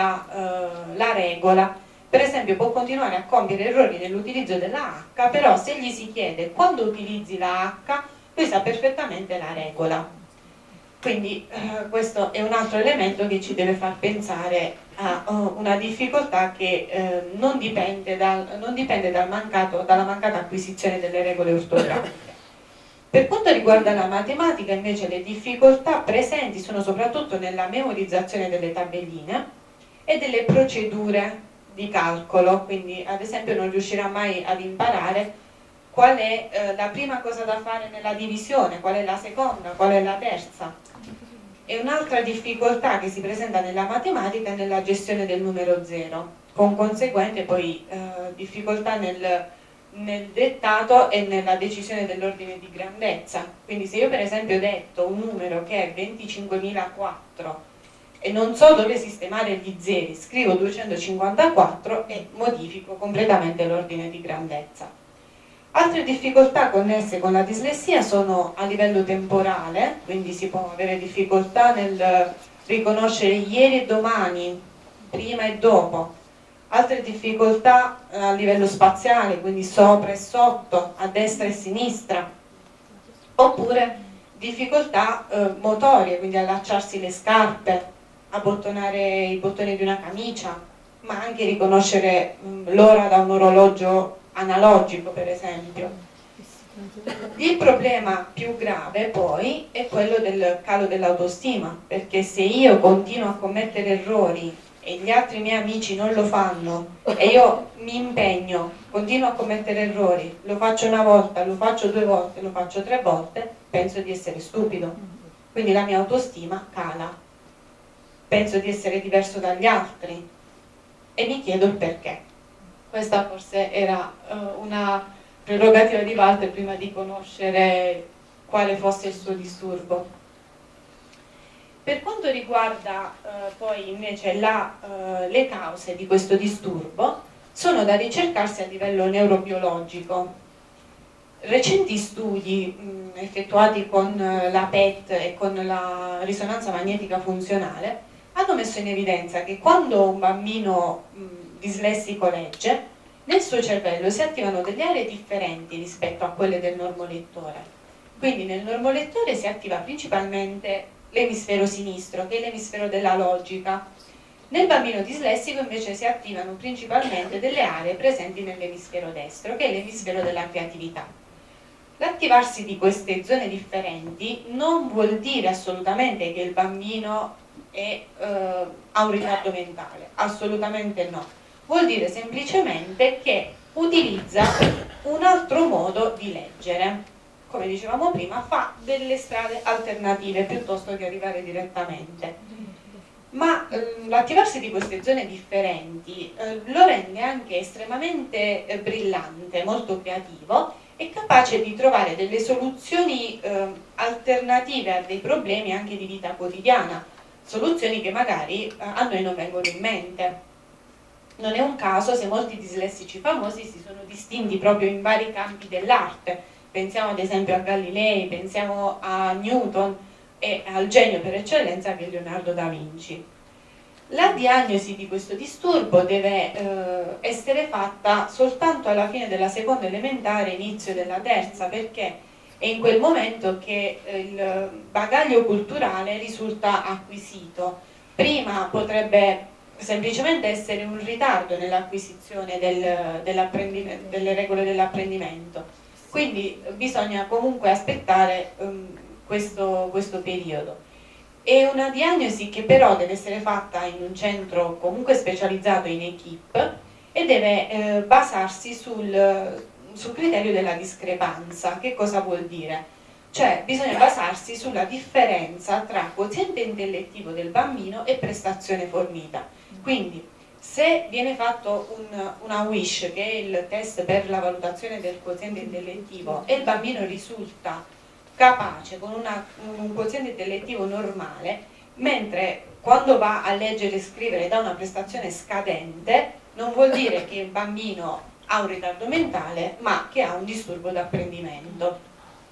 la regola. Per esempio può continuare a compiere errori nell'utilizzo della H, però se gli si chiede quando utilizzi la H, lui sa perfettamente la regola. Quindi questo è un altro elemento che ci deve far pensare a una difficoltà che non dipende dalla mancata acquisizione delle regole ortografiche. Per quanto riguarda la matematica, invece, le difficoltà presenti sono soprattutto nella memorizzazione delle tabelline e delle procedure di calcolo, quindi ad esempio non riuscirà mai ad imparare qual è la prima cosa da fare nella divisione, qual è la seconda, qual è la terza. E un'altra difficoltà che si presenta nella matematica è nella gestione del numero zero, con conseguente poi difficoltà nel dettato e nella decisione dell'ordine di grandezza. Quindi se io per esempio ho detto un numero che è 25.004 e non so dove sistemare gli zeri, scrivo 254 e modifico completamente l'ordine di grandezza. Altre difficoltà connesse con la dislessia sono a livello temporale, quindi si può avere difficoltà nel riconoscere ieri e domani, prima e dopo. Altre difficoltà a livello spaziale, quindi sopra e sotto, a destra e sinistra. Oppure difficoltà motorie, quindi allacciarsi le scarpe, abbottonare i bottoni di una camicia, ma anche riconoscere l'ora da un orologio analogico, per esempio. Il problema più grave poi è quello del calo dell'autostima, perché se io continuo a commettere errori e gli altri miei amici non lo fanno e io mi impegno, continuo a commettere errori, lo faccio una volta, lo faccio 2 volte, lo faccio 3 volte, penso di essere stupido, quindi la mia autostima cala, penso di essere diverso dagli altri e mi chiedo il perché. Questa forse era una prerogativa di Walter prima di conoscere quale fosse il suo disturbo. Per quanto riguarda poi invece le cause di questo disturbo, sono da ricercarsi a livello neurobiologico. Recenti studi effettuati con la PET e con la risonanza magnetica funzionale hanno messo in evidenza che quando un bambino dislessico legge, nel suo cervello si attivano delle aree differenti rispetto a quelle del normolettore. Quindi nel normolettore si attiva principalmente l'emisfero sinistro, che è l'emisfero della logica. Nel bambino dislessico invece si attivano principalmente delle aree presenti nell'emisfero destro, che è l'emisfero della creatività. L'attivarsi di queste zone differenti non vuol dire assolutamente che il bambino ha un ritardo mentale, assolutamente no. Vuol dire semplicemente che utilizza un altro modo di leggere. Come dicevamo prima, fa delle strade alternative piuttosto che arrivare direttamente. Ma l'attivarsi di queste zone differenti lo rende anche estremamente brillante, molto creativo e capace di trovare delle soluzioni alternative a dei problemi anche di vita quotidiana, soluzioni che magari a noi non vengono in mente. Non è un caso se molti dislessici famosi si sono distinti proprio in vari campi dell'arte. Pensiamo ad esempio a Galilei, pensiamo a Newton e al genio per eccellenza che è Leonardo da Vinci. La diagnosi di questo disturbo deve essere fatta soltanto alla fine della seconda elementare, inizio della terza, perché è in quel momento che il bagaglio culturale risulta acquisito. Prima potrebbe semplicemente essere un ritardo nell'acquisizione delle regole dell'apprendimento, quindi bisogna comunque aspettare questo periodo. È una diagnosi che però deve essere fatta in un centro comunque specializzato in equipe e deve basarsi sul criterio della discrepanza. Che cosa vuol dire? Cioè bisogna basarsi sulla differenza tra quoziente intellettivo del bambino e prestazione fornita. Quindi se viene fatto una WISH, che è il test per la valutazione del quoziente intellettivo, e il bambino risulta capace con un quoziente intellettivo normale, mentre quando va a leggere e scrivere dà una prestazione scadente, non vuol dire che il bambino ha un ritardo mentale, ma che ha un disturbo d'apprendimento.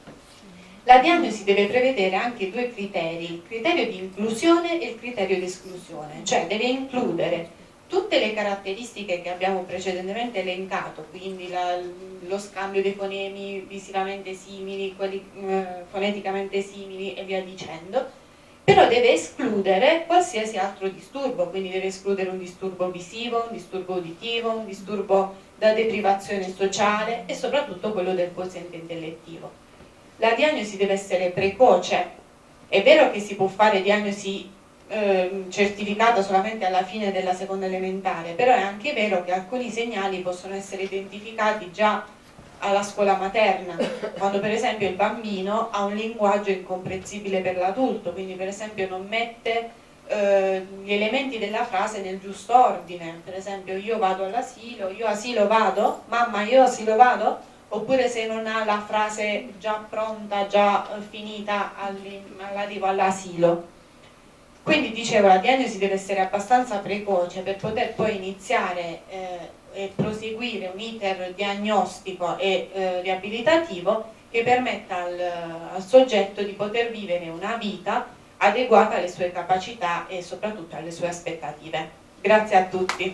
La diagnosi deve prevedere anche due criteri, il criterio di inclusione e il criterio di esclusione, cioè deve includere tutte le caratteristiche che abbiamo precedentemente elencato, quindi lo scambio dei fonemi visivamente simili, quelli foneticamente simili e via dicendo, però deve escludere qualsiasi altro disturbo, quindi deve escludere un disturbo visivo, un disturbo uditivo, un disturbo da deprivazione sociale e soprattutto quello del quoziente intellettivo. La diagnosi deve essere precoce. È vero che si può fare diagnosi certificata solamente alla fine della seconda elementare, però è anche vero che alcuni segnali possono essere identificati già alla scuola materna, quando per esempio il bambino ha un linguaggio incomprensibile per l'adulto, quindi per esempio non mette gli elementi della frase nel giusto ordine, per esempio io vado all'asilo, io asilo vado, mamma io asilo vado, oppure se non ha la frase già pronta, già finita all'arrivo all'asilo. Quindi dicevo, la diagnosi deve essere abbastanza precoce per poter poi iniziare e proseguire un iter diagnostico e riabilitativo che permetta al soggetto di poter vivere una vita adeguata alle sue capacità e soprattutto alle sue aspettative. Grazie a tutti.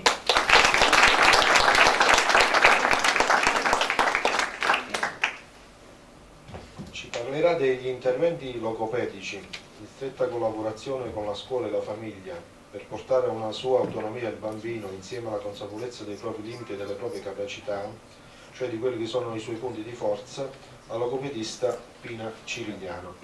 Ci parlerà degli interventi logopedici in stretta collaborazione con la scuola e la famiglia per portare a una sua autonomia il bambino insieme alla consapevolezza dei propri limiti e delle proprie capacità, cioè di quelli che sono i suoi punti di forza, la logopedista Pina Cirigliano.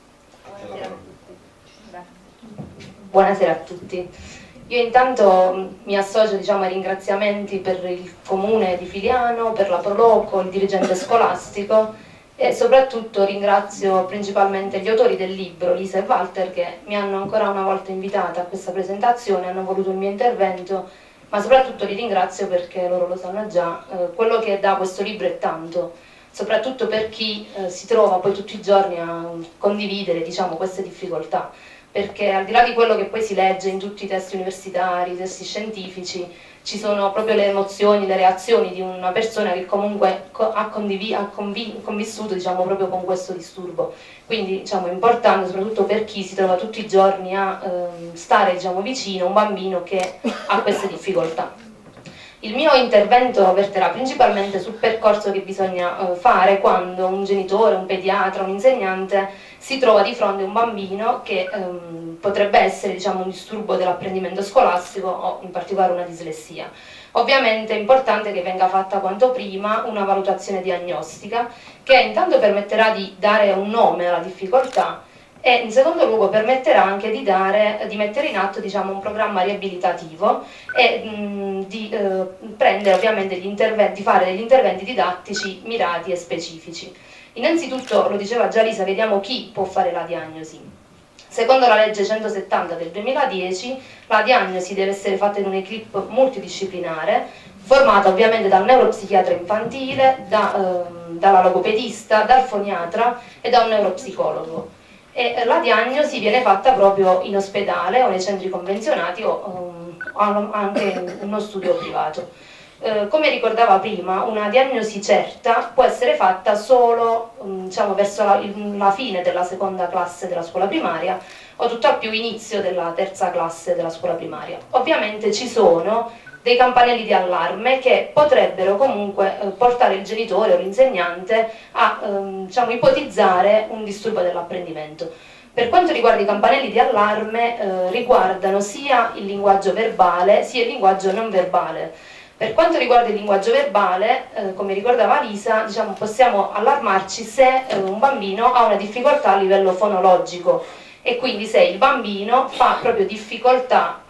Buonasera a tutti. Io intanto mi associo ai ringraziamenti per il comune di Filiano, per la Proloco, il dirigente scolastico e soprattutto ringrazio principalmente gli autori del libro, Lisa e Walter, che mi hanno ancora una volta invitata a questa presentazione, hanno voluto il mio intervento, ma soprattutto li ringrazio perché loro lo sanno già, quello che dà questo libro è tanto, soprattutto per chi si trova poi tutti i giorni a condividere queste difficoltà, perché al di là di quello che poi si legge in tutti i testi universitari, i testi scientifici, ci sono proprio le emozioni, le reazioni di una persona che comunque ha convissuto proprio con questo disturbo. Quindi è importante soprattutto per chi si trova tutti i giorni a stare vicino a un bambino che ha queste difficoltà. Il mio intervento verterà principalmente sul percorso che bisogna fare quando un genitore, un pediatra, un insegnante si trova di fronte a un bambino che potrebbe essere un disturbo dell'apprendimento scolastico o in particolare una dislessia. Ovviamente è importante che venga fatta quanto prima una valutazione diagnostica che intanto permetterà di dare un nome alla difficoltà e in secondo luogo permetterà anche di mettere in atto un programma riabilitativo e di prendere ovviamente di fare degli interventi didattici mirati e specifici. Innanzitutto, lo diceva già Lisa, vediamo chi può fare la diagnosi. Secondo la legge 170 del 2010 la diagnosi deve essere fatta in un'equipe multidisciplinare formata ovviamente dal neuropsichiatra infantile, dalla logopedista, dal foniatra e da un neuropsicologo. E la diagnosi viene fatta proprio in ospedale o nei centri convenzionati o anche in uno studio privato. Come ricordava prima, una diagnosi certa può essere fatta solo verso la fine della seconda classe della scuola primaria o tutt'al più inizio della terza classe della scuola primaria. Ovviamente ci sono dei campanelli di allarme che potrebbero comunque portare il genitore o l'insegnante a ipotizzare un disturbo dell'apprendimento. Per quanto riguarda i campanelli di allarme, riguardano sia il linguaggio verbale sia il linguaggio non verbale. Per quanto riguarda il linguaggio verbale, come ricordava Lisa, diciamo, possiamo allarmarci se un bambino ha una difficoltà a livello fonologico, e quindi se il bambino fa proprio difficoltà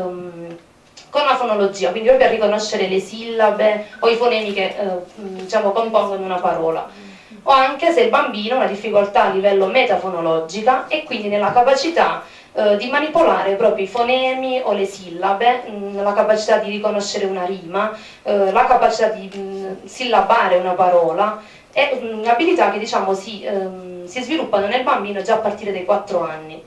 con la fonologia, quindi proprio a riconoscere le sillabe o i fonemi che diciamo, compongono una parola, o anche se il bambino ha una difficoltà a livello metafonologica e quindi nella capacità di manipolare proprio i fonemi o le sillabe, la capacità di riconoscere una rima, la capacità di sillabare una parola, è abilità che diciamo si sviluppano nel bambino già a partire dai 4 anni.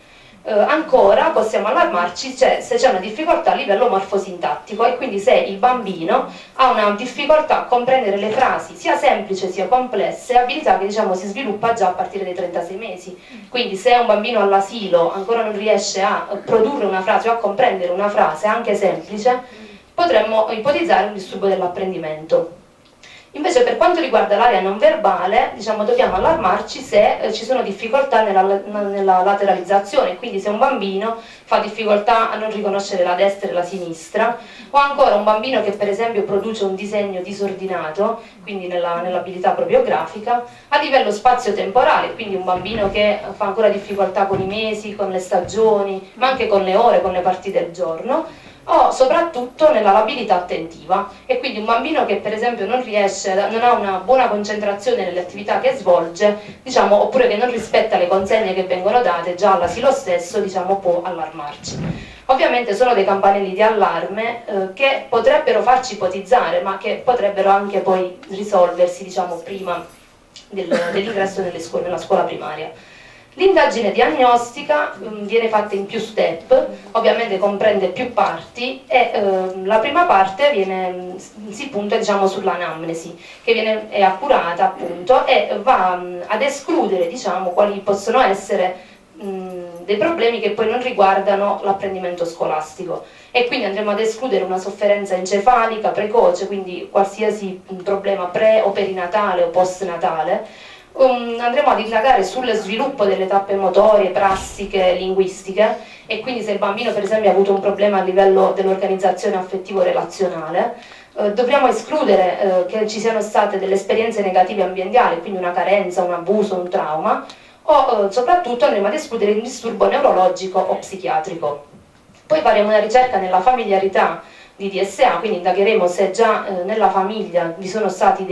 Ancora possiamo allarmarci se c'è una difficoltà a livello morfosintattico, e quindi se il bambino ha una difficoltà a comprendere le frasi sia semplici sia complesse, abilità che diciamo si sviluppa già a partire dai 36 mesi. Quindi se un bambino all'asilo ancora non riesce a produrre una frase o a comprendere una frase anche semplice, potremmo ipotizzare un disturbo dell'apprendimento. Invece per quanto riguarda l'area non verbale, diciamo, dobbiamo allarmarci se ci sono difficoltà nella lateralizzazione, quindi se un bambino fa difficoltà a non riconoscere la destra e la sinistra, o ancora un bambino che per esempio produce un disegno disordinato, quindi nell'abilità proprio grafica, a livello spazio-temporale, quindi un bambino che fa ancora difficoltà con i mesi, con le stagioni, ma anche con le ore, con le parti del giorno, o soprattutto nella labilità attentiva, e quindi un bambino che per esempio non ha una buona concentrazione nelle attività che svolge, diciamo, oppure che non rispetta le consegne che vengono date già all'asilo stesso, diciamo, può allarmarci. Ovviamente sono dei campanelli di allarme che potrebbero farci ipotizzare, ma che potrebbero anche poi risolversi, diciamo, prima dell'ingresso nella scuola primaria. L'indagine diagnostica viene fatta in più step, ovviamente comprende più parti, e la prima parte si punta, diciamo, sull'anamnesi, che è accurata appunto e va ad escludere, diciamo, quali possono essere dei problemi che poi non riguardano l'apprendimento scolastico, e quindi andremo ad escludere una sofferenza encefalica precoce, quindi qualsiasi problema pre o perinatale o postnatale. Andremo ad indagare sullo sviluppo delle tappe motorie, prassiche, linguistiche, e quindi se il bambino per esempio ha avuto un problema a livello dell'organizzazione affettivo-relazionale, dovremo escludere che ci siano state delle esperienze negative ambientali, quindi una carenza, un abuso, un trauma, o soprattutto andremo ad escludere un disturbo neurologico o psichiatrico. Poi faremo una ricerca nella familiarità di DSA, quindi indagheremo se già nella famiglia vi sono stati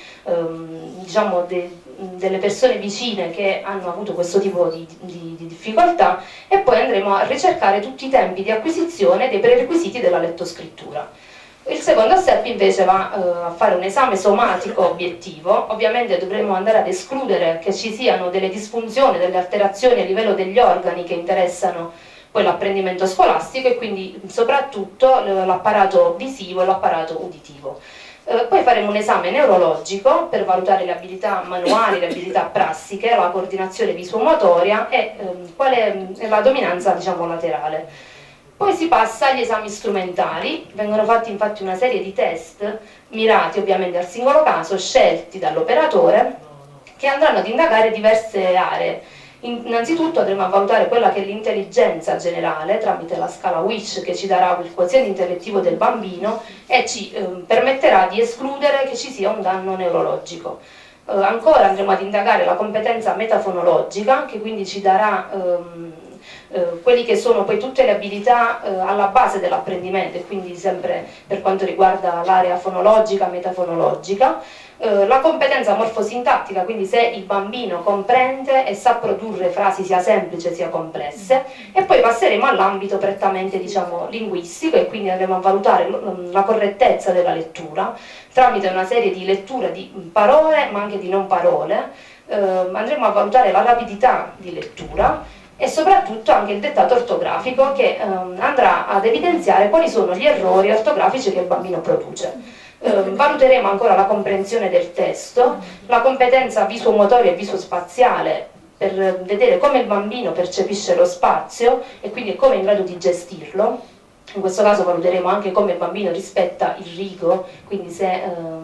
delle persone vicine che hanno avuto questo tipo di difficoltà, e poi andremo a ricercare tutti i tempi di acquisizione dei prerequisiti della lettoscrittura. Il secondo step invece va a fare un esame somatico obiettivo. Ovviamente dovremo andare ad escludere che ci siano delle disfunzioni, delle alterazioni a livello degli organi che interessano poi l'apprendimento scolastico, e quindi soprattutto l'apparato visivo e l'apparato uditivo. Poi faremo un esame neurologico per valutare le abilità manuali, le abilità prassiche, la coordinazione visuomotoria e qual è la dominanza, diciamo, laterale. Poi si passa agli esami strumentali. Vengono fatti infatti una serie di test mirati ovviamente al singolo caso, scelti dall'operatore, che andranno ad indagare diverse aree. Innanzitutto andremo a valutare quella che è l'intelligenza generale tramite la scala WISH, che ci darà il quoziente intellettivo del bambino e ci permetterà di escludere che ci sia un danno neurologico. Ancora andremo ad indagare la competenza metafonologica, che quindi ci darà quelli che sono poi tutte le abilità alla base dell'apprendimento, e quindi sempre per quanto riguarda l'area fonologica, metafonologica. La competenza morfosintattica, quindi se il bambino comprende e sa produrre frasi sia semplici sia complesse, e poi passeremo all'ambito prettamente, diciamo, linguistico, e quindi andremo a valutare la correttezza della lettura tramite una serie di letture di parole ma anche di non parole. Andremo a valutare la rapidità di lettura e soprattutto anche il dettato ortografico, che andrà ad evidenziare quali sono gli errori ortografici che il bambino produce. Valuteremo ancora la comprensione del testo, la competenza visuomotoria e visuospaziale, per vedere come il bambino percepisce lo spazio e quindi come è in grado di gestirlo. In questo caso valuteremo anche come il bambino rispetta il rigo, quindi se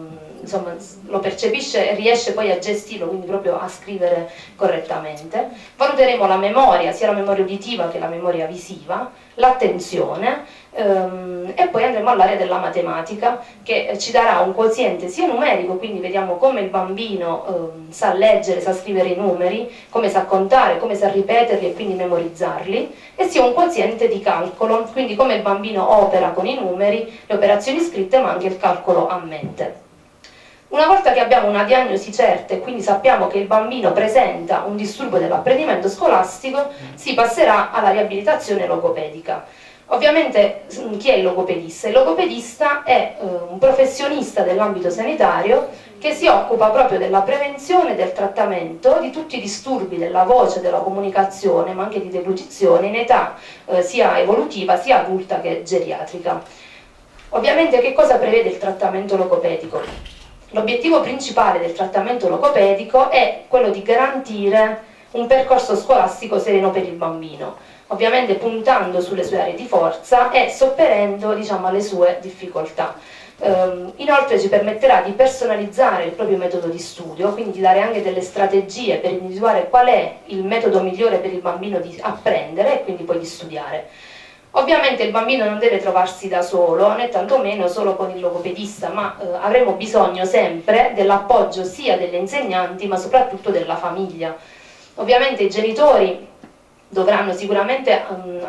insomma, lo percepisce e riesce poi a gestirlo, quindi proprio a scrivere correttamente. Valuteremo la memoria, sia la memoria uditiva che la memoria visiva, l'attenzione, e poi andremo all'area della matematica, che ci darà un quoziente sia numerico, quindi vediamo come il bambino sa leggere, sa scrivere i numeri, come sa contare, come sa ripeterli e quindi memorizzarli, e sia un quoziente di calcolo, quindi come il bambino opera con i numeri, le operazioni scritte ma anche il calcolo a mente. Una volta che abbiamo una diagnosi certa e quindi sappiamo che il bambino presenta un disturbo dell'apprendimento scolastico, si passerà alla riabilitazione logopedica. Ovviamente chi è il logopedista? Il logopedista è un professionista dell'ambito sanitario che si occupa proprio della prevenzione e del trattamento di tutti i disturbi della voce, della comunicazione, ma anche di deglutizione in età sia evolutiva sia adulta che geriatrica. Ovviamente che cosa prevede il trattamento logopedico? L'obiettivo principale del trattamento logopedico è quello di garantire un percorso scolastico sereno per il bambino, ovviamente puntando sulle sue aree di forza e sopperendo, diciamo, alle sue difficoltà. Inoltre ci permetterà di personalizzare il proprio metodo di studio, quindi di dare anche delle strategie per individuare qual è il metodo migliore per il bambino di apprendere e quindi poi di studiare. Ovviamente il bambino non deve trovarsi da solo, né tantomeno solo con il logopedista, ma avremo bisogno sempre dell'appoggio sia degli insegnanti ma soprattutto della famiglia. Ovviamente i genitori dovranno sicuramente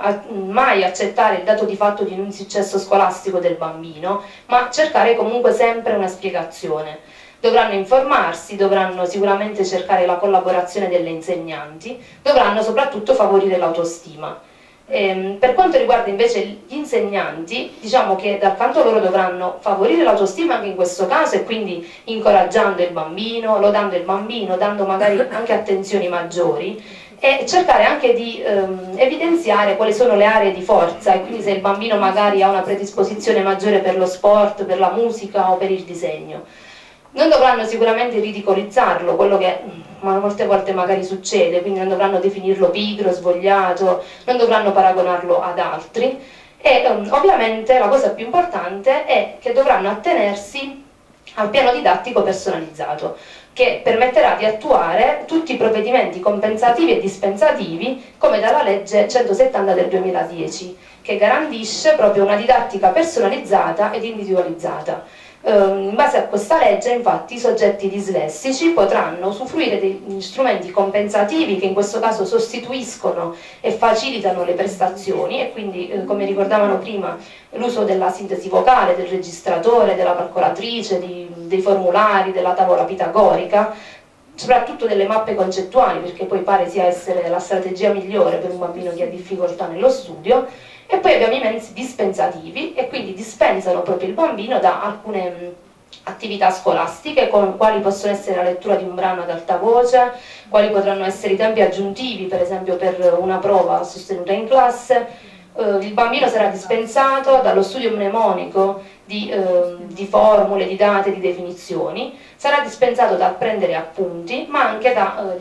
mai accettare il dato di fatto di un insuccesso scolastico del bambino, ma cercare comunque sempre una spiegazione. Dovranno informarsi, dovranno sicuramente cercare la collaborazione delle insegnanti, dovranno soprattutto favorire l'autostima. Per quanto riguarda invece gli insegnanti, diciamo che dal canto loro dovranno favorire l'autostima anche in questo caso e quindi incoraggiando il bambino, lodando il bambino, dando magari anche attenzioni maggiori e cercare anche di evidenziare quali sono le aree di forza e quindi se il bambino magari ha una predisposizione maggiore per lo sport, per la musica o per il disegno. Non dovranno sicuramente ridicolizzarlo, quello che molte volte magari succede, quindi non dovranno definirlo pigro, svogliato, non dovranno paragonarlo ad altri e ovviamente la cosa più importante è che dovranno attenersi al piano didattico personalizzato, che permetterà di attuare tutti i provvedimenti compensativi e dispensativi come dalla legge 170 del 2010, che garantisce proprio una didattica personalizzata ed individualizzata. In base a questa legge, infatti, i soggetti dislessici potranno usufruire degli strumenti compensativi che in questo caso sostituiscono e facilitano le prestazioni e quindi, come ricordavano prima, l'uso della sintesi vocale, del registratore, della calcolatrice, dei formulari, della tavola pitagorica, soprattutto delle mappe concettuali, perché poi pare sia essere la strategia migliore per un bambino che ha difficoltà nello studio. E poi abbiamo i mezzi dispensativi e quindi dispensano proprio il bambino da alcune attività scolastiche, quali possono essere la lettura di un brano ad alta voce, quali potranno essere i tempi aggiuntivi, per esempio per una prova sostenuta in classe. Il bambino sarà dispensato dallo studio mnemonico di formule, di date, di definizioni, sarà dispensato dal prendere appunti, ma anche da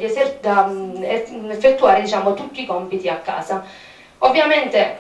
effettuare, diciamo, tutti i compiti a casa. Ovviamente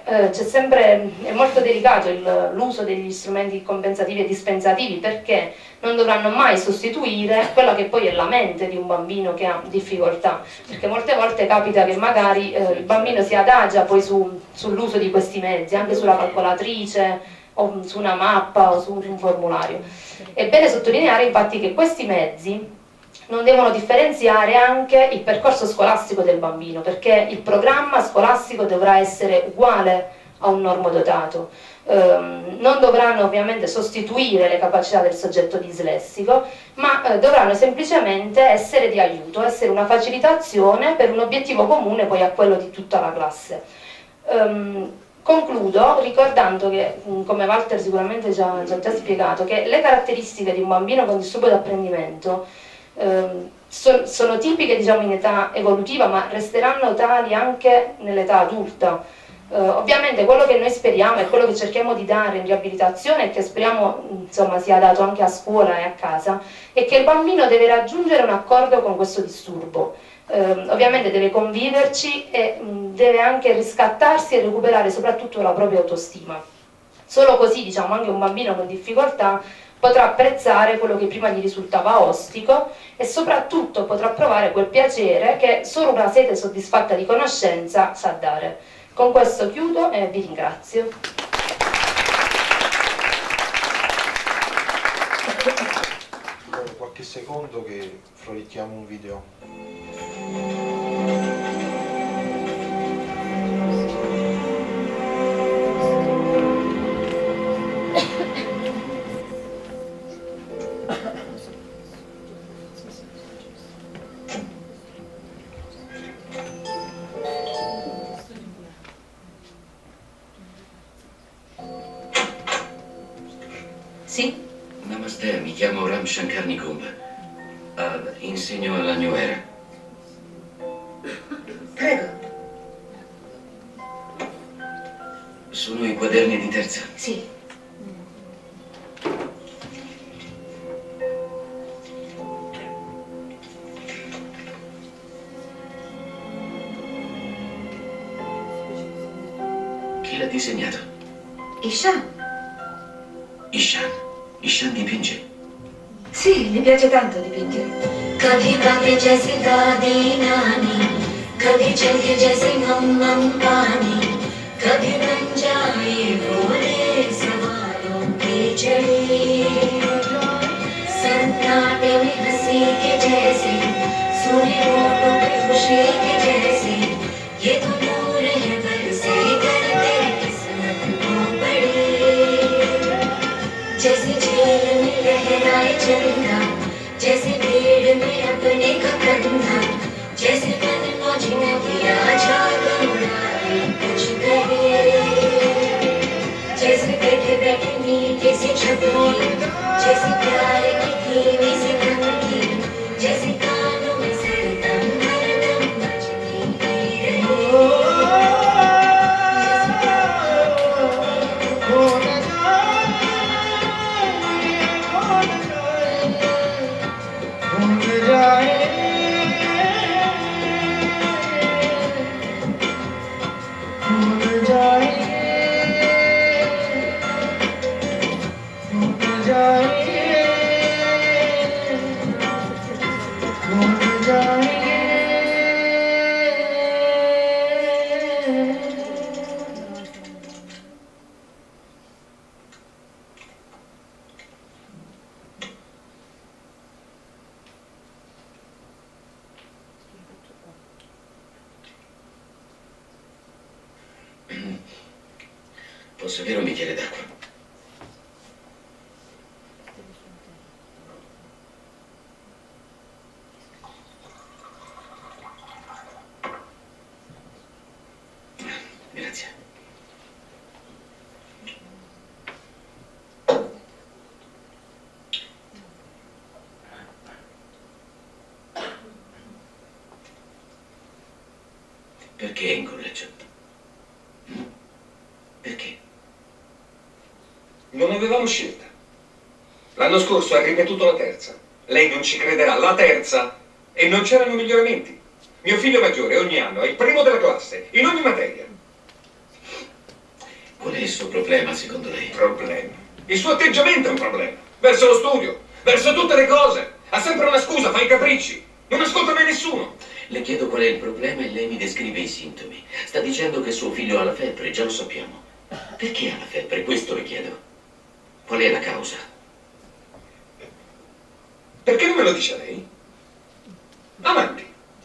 è molto delicato l'uso degli strumenti compensativi e dispensativi perché non dovranno mai sostituire quella che poi è la mente di un bambino che ha difficoltà, perché molte volte capita che magari il bambino si adagia poi sull'uso di questi mezzi, anche sulla calcolatrice o su una mappa o su un formulario. È bene sottolineare infatti che questi mezzi non devono differenziare anche il percorso scolastico del bambino, perché il programma scolastico dovrà essere uguale a un normodotato. Non dovranno ovviamente sostituire le capacità del soggetto dislessico, ma dovranno semplicemente essere di aiuto, essere una facilitazione per un obiettivo comune poi a quello di tutta la classe. Concludo ricordando che, come Walter sicuramente già ha spiegato, che le caratteristiche di un bambino con disturbo d'apprendimento sono tipiche, diciamo, in età evolutiva, ma resteranno tali anche nell'età adulta. Ovviamente quello che noi speriamo e quello che cerchiamo di dare in riabilitazione e che speriamo, insomma, sia dato anche a scuola e a casa, è che il bambino deve raggiungere un accordo con questo disturbo. Ovviamente deve conviverci e deve anche riscattarsi e recuperare soprattutto la propria autostima. Solo così, diciamo, anche un bambino con difficoltà potrà apprezzare quello che prima gli risultava ostico e soprattutto potrà provare quel piacere che solo una sete soddisfatta di conoscenza sa dare. Con questo chiudo e vi ringrazio. Qualche secondo che proiettiamo un video. Sì? Namaste, mi chiamo Ram Shankar Nikumba. Insegno alla New Era. Prego. Sono i quaderni di terza. Sì. Chi l'ha disegnato? Ishan? Ishan. Ishan dipinge. Sì, mi piace tanto dipingere. कभी बातें जैसे दादी नानी, कभी चलते जैसे मम्मम पानी, कभी बन जाए बोले सवालों की चढ़ी, सन्नाटे में हंसी के जैसे, सुने होठों पे खुशी के जैसे, ये तो नूर है बरसे करते किस्मत को बड़ी, जैसे झील में लहराए चंदा, जैसे भीड़ में अपने का कंधा, जैसे मन मौज न किया जागा उड़ाए कुछ करे, जैसे बैठे बैठे मीठे से छपकी, जैसे प्यार की धीमी सी धमकी, जैसे कानों में सरदम हरदम बजती रहे। Posso avere un bicchiere d'acqua? Grazie. Perché in collegio? Perché? Non avevamo scelta. L'anno scorso ha ripetuto la terza. Lei non ci crederà, la terza. E non c'erano miglioramenti. Mio figlio maggiore ogni anno è il primo della classe, in ogni materia. Qual è il suo problema, secondo lei? Problema? Il suo atteggiamento è un problema. Verso lo studio, verso tutte le cose. Ha sempre una scusa, fa i capricci. Non ascolta mai nessuno. Le chiedo qual è il problema e lei mi descrive i sintomi. Sta dicendo che suo figlio ha la febbre, già lo sappiamo. Perché ha la febbre? Questo le chiedo. Qual è la causa? Perché non me lo dice lei? Avanti.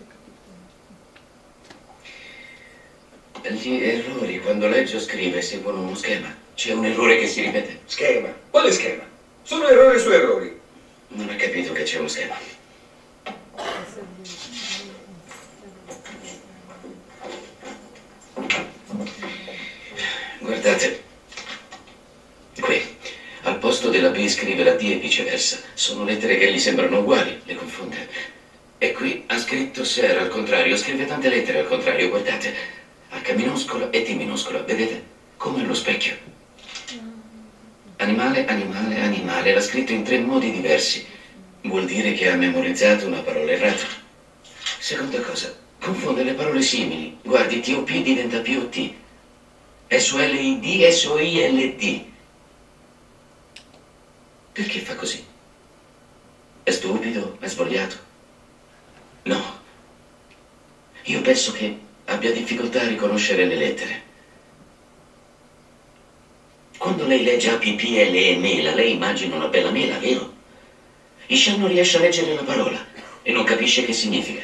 Gli errori quando legge o scrive seguono uno schema. C'è un errore che si ripete. Schema? Quale schema? Sono errori su errori. Non ha capito che c'è uno schema. Guardate, qui, al posto della B scrive la D e viceversa. Sono lettere che gli sembrano uguali, le confonde. E qui ha scritto Sir al contrario, scrive tante lettere al contrario, guardate. H minuscola e T minuscola, vedete? Come allo specchio. Animale, animale, animale, l'ha scritto in 3 modi diversi. Vuol dire che ha memorizzato una parola errata. Seconda cosa, confonde le parole simili. Guardi, TOP diventa POT. SOLID, SOILD. Perché fa così? È stupido? È svogliato? No. Io penso che abbia difficoltà a riconoscere le lettere. Quando lei legge APPL e mela, lei immagina una bella mela, vero? Ishan non riesce a leggere la parola e non capisce che significa.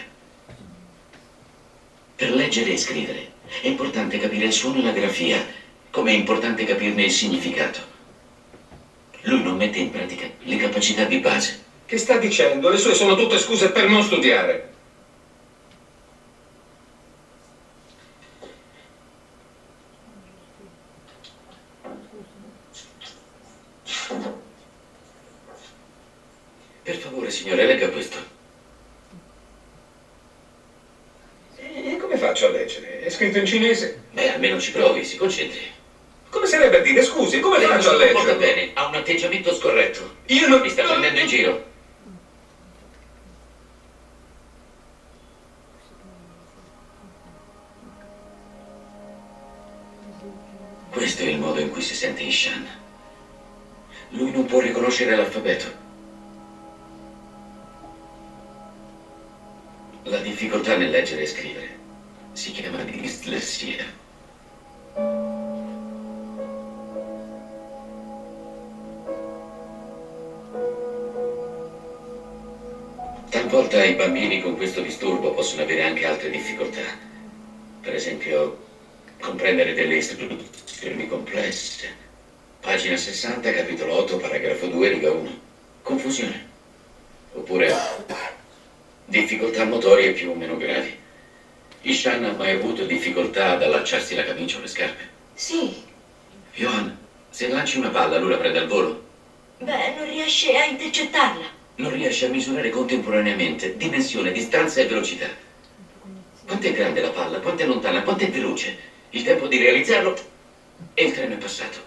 Per leggere e scrivere è importante capire il suono e la grafia, come è importante capirne il significato. Lui non mette in pratica le capacità di base. Che sta dicendo? Le sue sono tutte scuse per non studiare. Per favore, signore, legga questo. E come faccio a leggere? È scritto in cinese? Beh, almeno ci provi, si concentri. Come sarebbe a dire? Scusi, come Lei faccio a non si comporta leggere? bene, ha un atteggiamento scorretto. Io non... Mi sta prendendo in giro. Questo è il modo in cui si sente Ishan. Lui non può riconoscere l'alfabeto. La difficoltà nel leggere e scrivere si chiama dislessia. Talvolta i bambini con questo disturbo possono avere anche altre difficoltà. Per esempio, comprendere delle istruzioni complesse. Pagina 60, capitolo 8, paragrafo 2, riga 1. Confusione. Oppure difficoltà motorie più o meno gravi. Ishan ha mai avuto difficoltà ad allacciarsi la camicia o le scarpe? Sì. Johan, se lanci una palla lui la prende al volo? Beh, non riesce a intercettarla. Non riesce a misurare contemporaneamente dimensione, distanza e velocità. Quanto è grande la palla? Quanto è lontana? Quanto è veloce? Il tempo di realizzarlo e il treno è passato.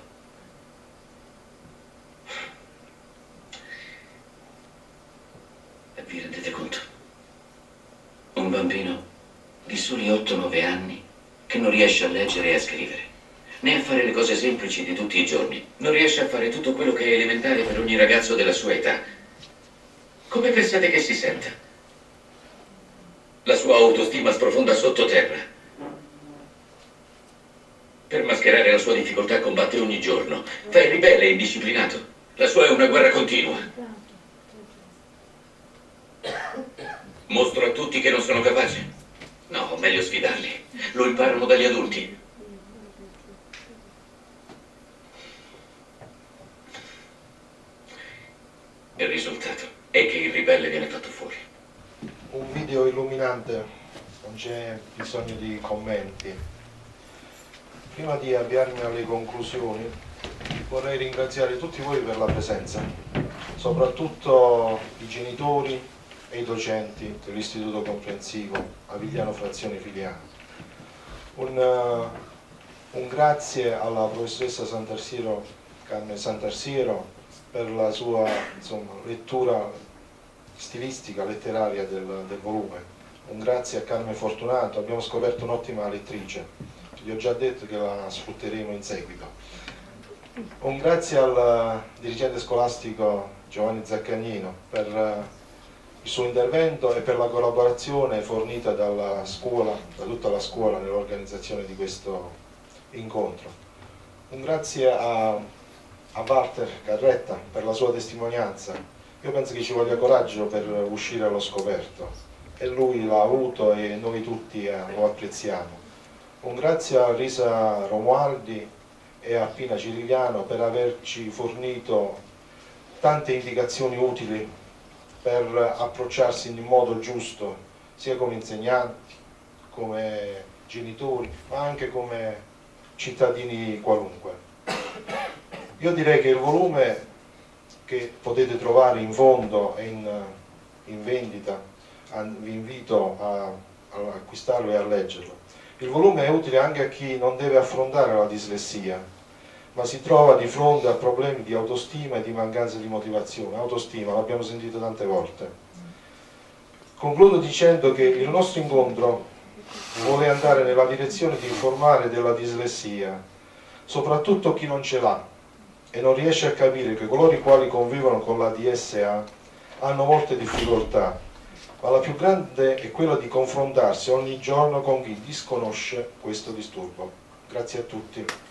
Vi rendete conto? Un bambino di soli 8-9 anni che non riesce a leggere e a scrivere, né a fare le cose semplici di tutti i giorni. Non riesce a fare tutto quello che è elementare per ogni ragazzo della sua età. Come pensate che si senta? La sua autostima sprofonda sottoterra. Per mascherare la sua difficoltà combatte ogni giorno. Fa il ribelle e indisciplinato. La sua è una guerra continua. Mostro a tutti che non sono capace? No, meglio sfidarli. Lo imparano dagli adulti. Il risultato è che il ribelle viene fatto fuori. Un video illuminante, non c'è bisogno di commenti. Prima di avviarmi alle conclusioni, vorrei ringraziare tutti voi per la presenza, soprattutto i genitori e i docenti dell'Istituto Comprensivo Avigliano Frazione Filiano. Un grazie alla professoressa Carmen Santarsiero per la sua lettura stilistica, letteraria del volume. Un grazie a Carmen Fortunato, abbiamo scoperto un'ottima lettrice, vi ho già detto che la sfrutteremo in seguito. Un grazie al dirigente scolastico Giovanni Zaccagnino per il suo intervento e per la collaborazione fornita dalla scuola, da tutta la scuola nell'organizzazione di questo incontro. Un grazie a Walter Carretta per la sua testimonianza. Io penso che ci voglia coraggio per uscire allo scoperto e lui l'ha avuto e noi tutti lo apprezziamo. Un grazie a Risa Romualdi e a Pina Cirigliano per averci fornito tante indicazioni utili per approcciarsi in modo giusto sia come insegnanti, come genitori, ma anche come cittadini qualunque. Io direi che il volume che potete trovare in fondo e in vendita, vi invito a acquistarlo e a leggerlo. Il volume è utile anche a chi non deve affrontare la dislessia, ma si trova di fronte a problemi di autostima e di mancanza di motivazione. Autostima, l'abbiamo sentito tante volte. Concludo dicendo che il nostro incontro vuole andare nella direzione di informare della dislessia, soprattutto chi non ce l'ha, e non riesce a capire che coloro i quali convivono con la DSA hanno molte difficoltà, ma la più grande è quella di confrontarsi ogni giorno con chi disconosce questo disturbo. Grazie a tutti.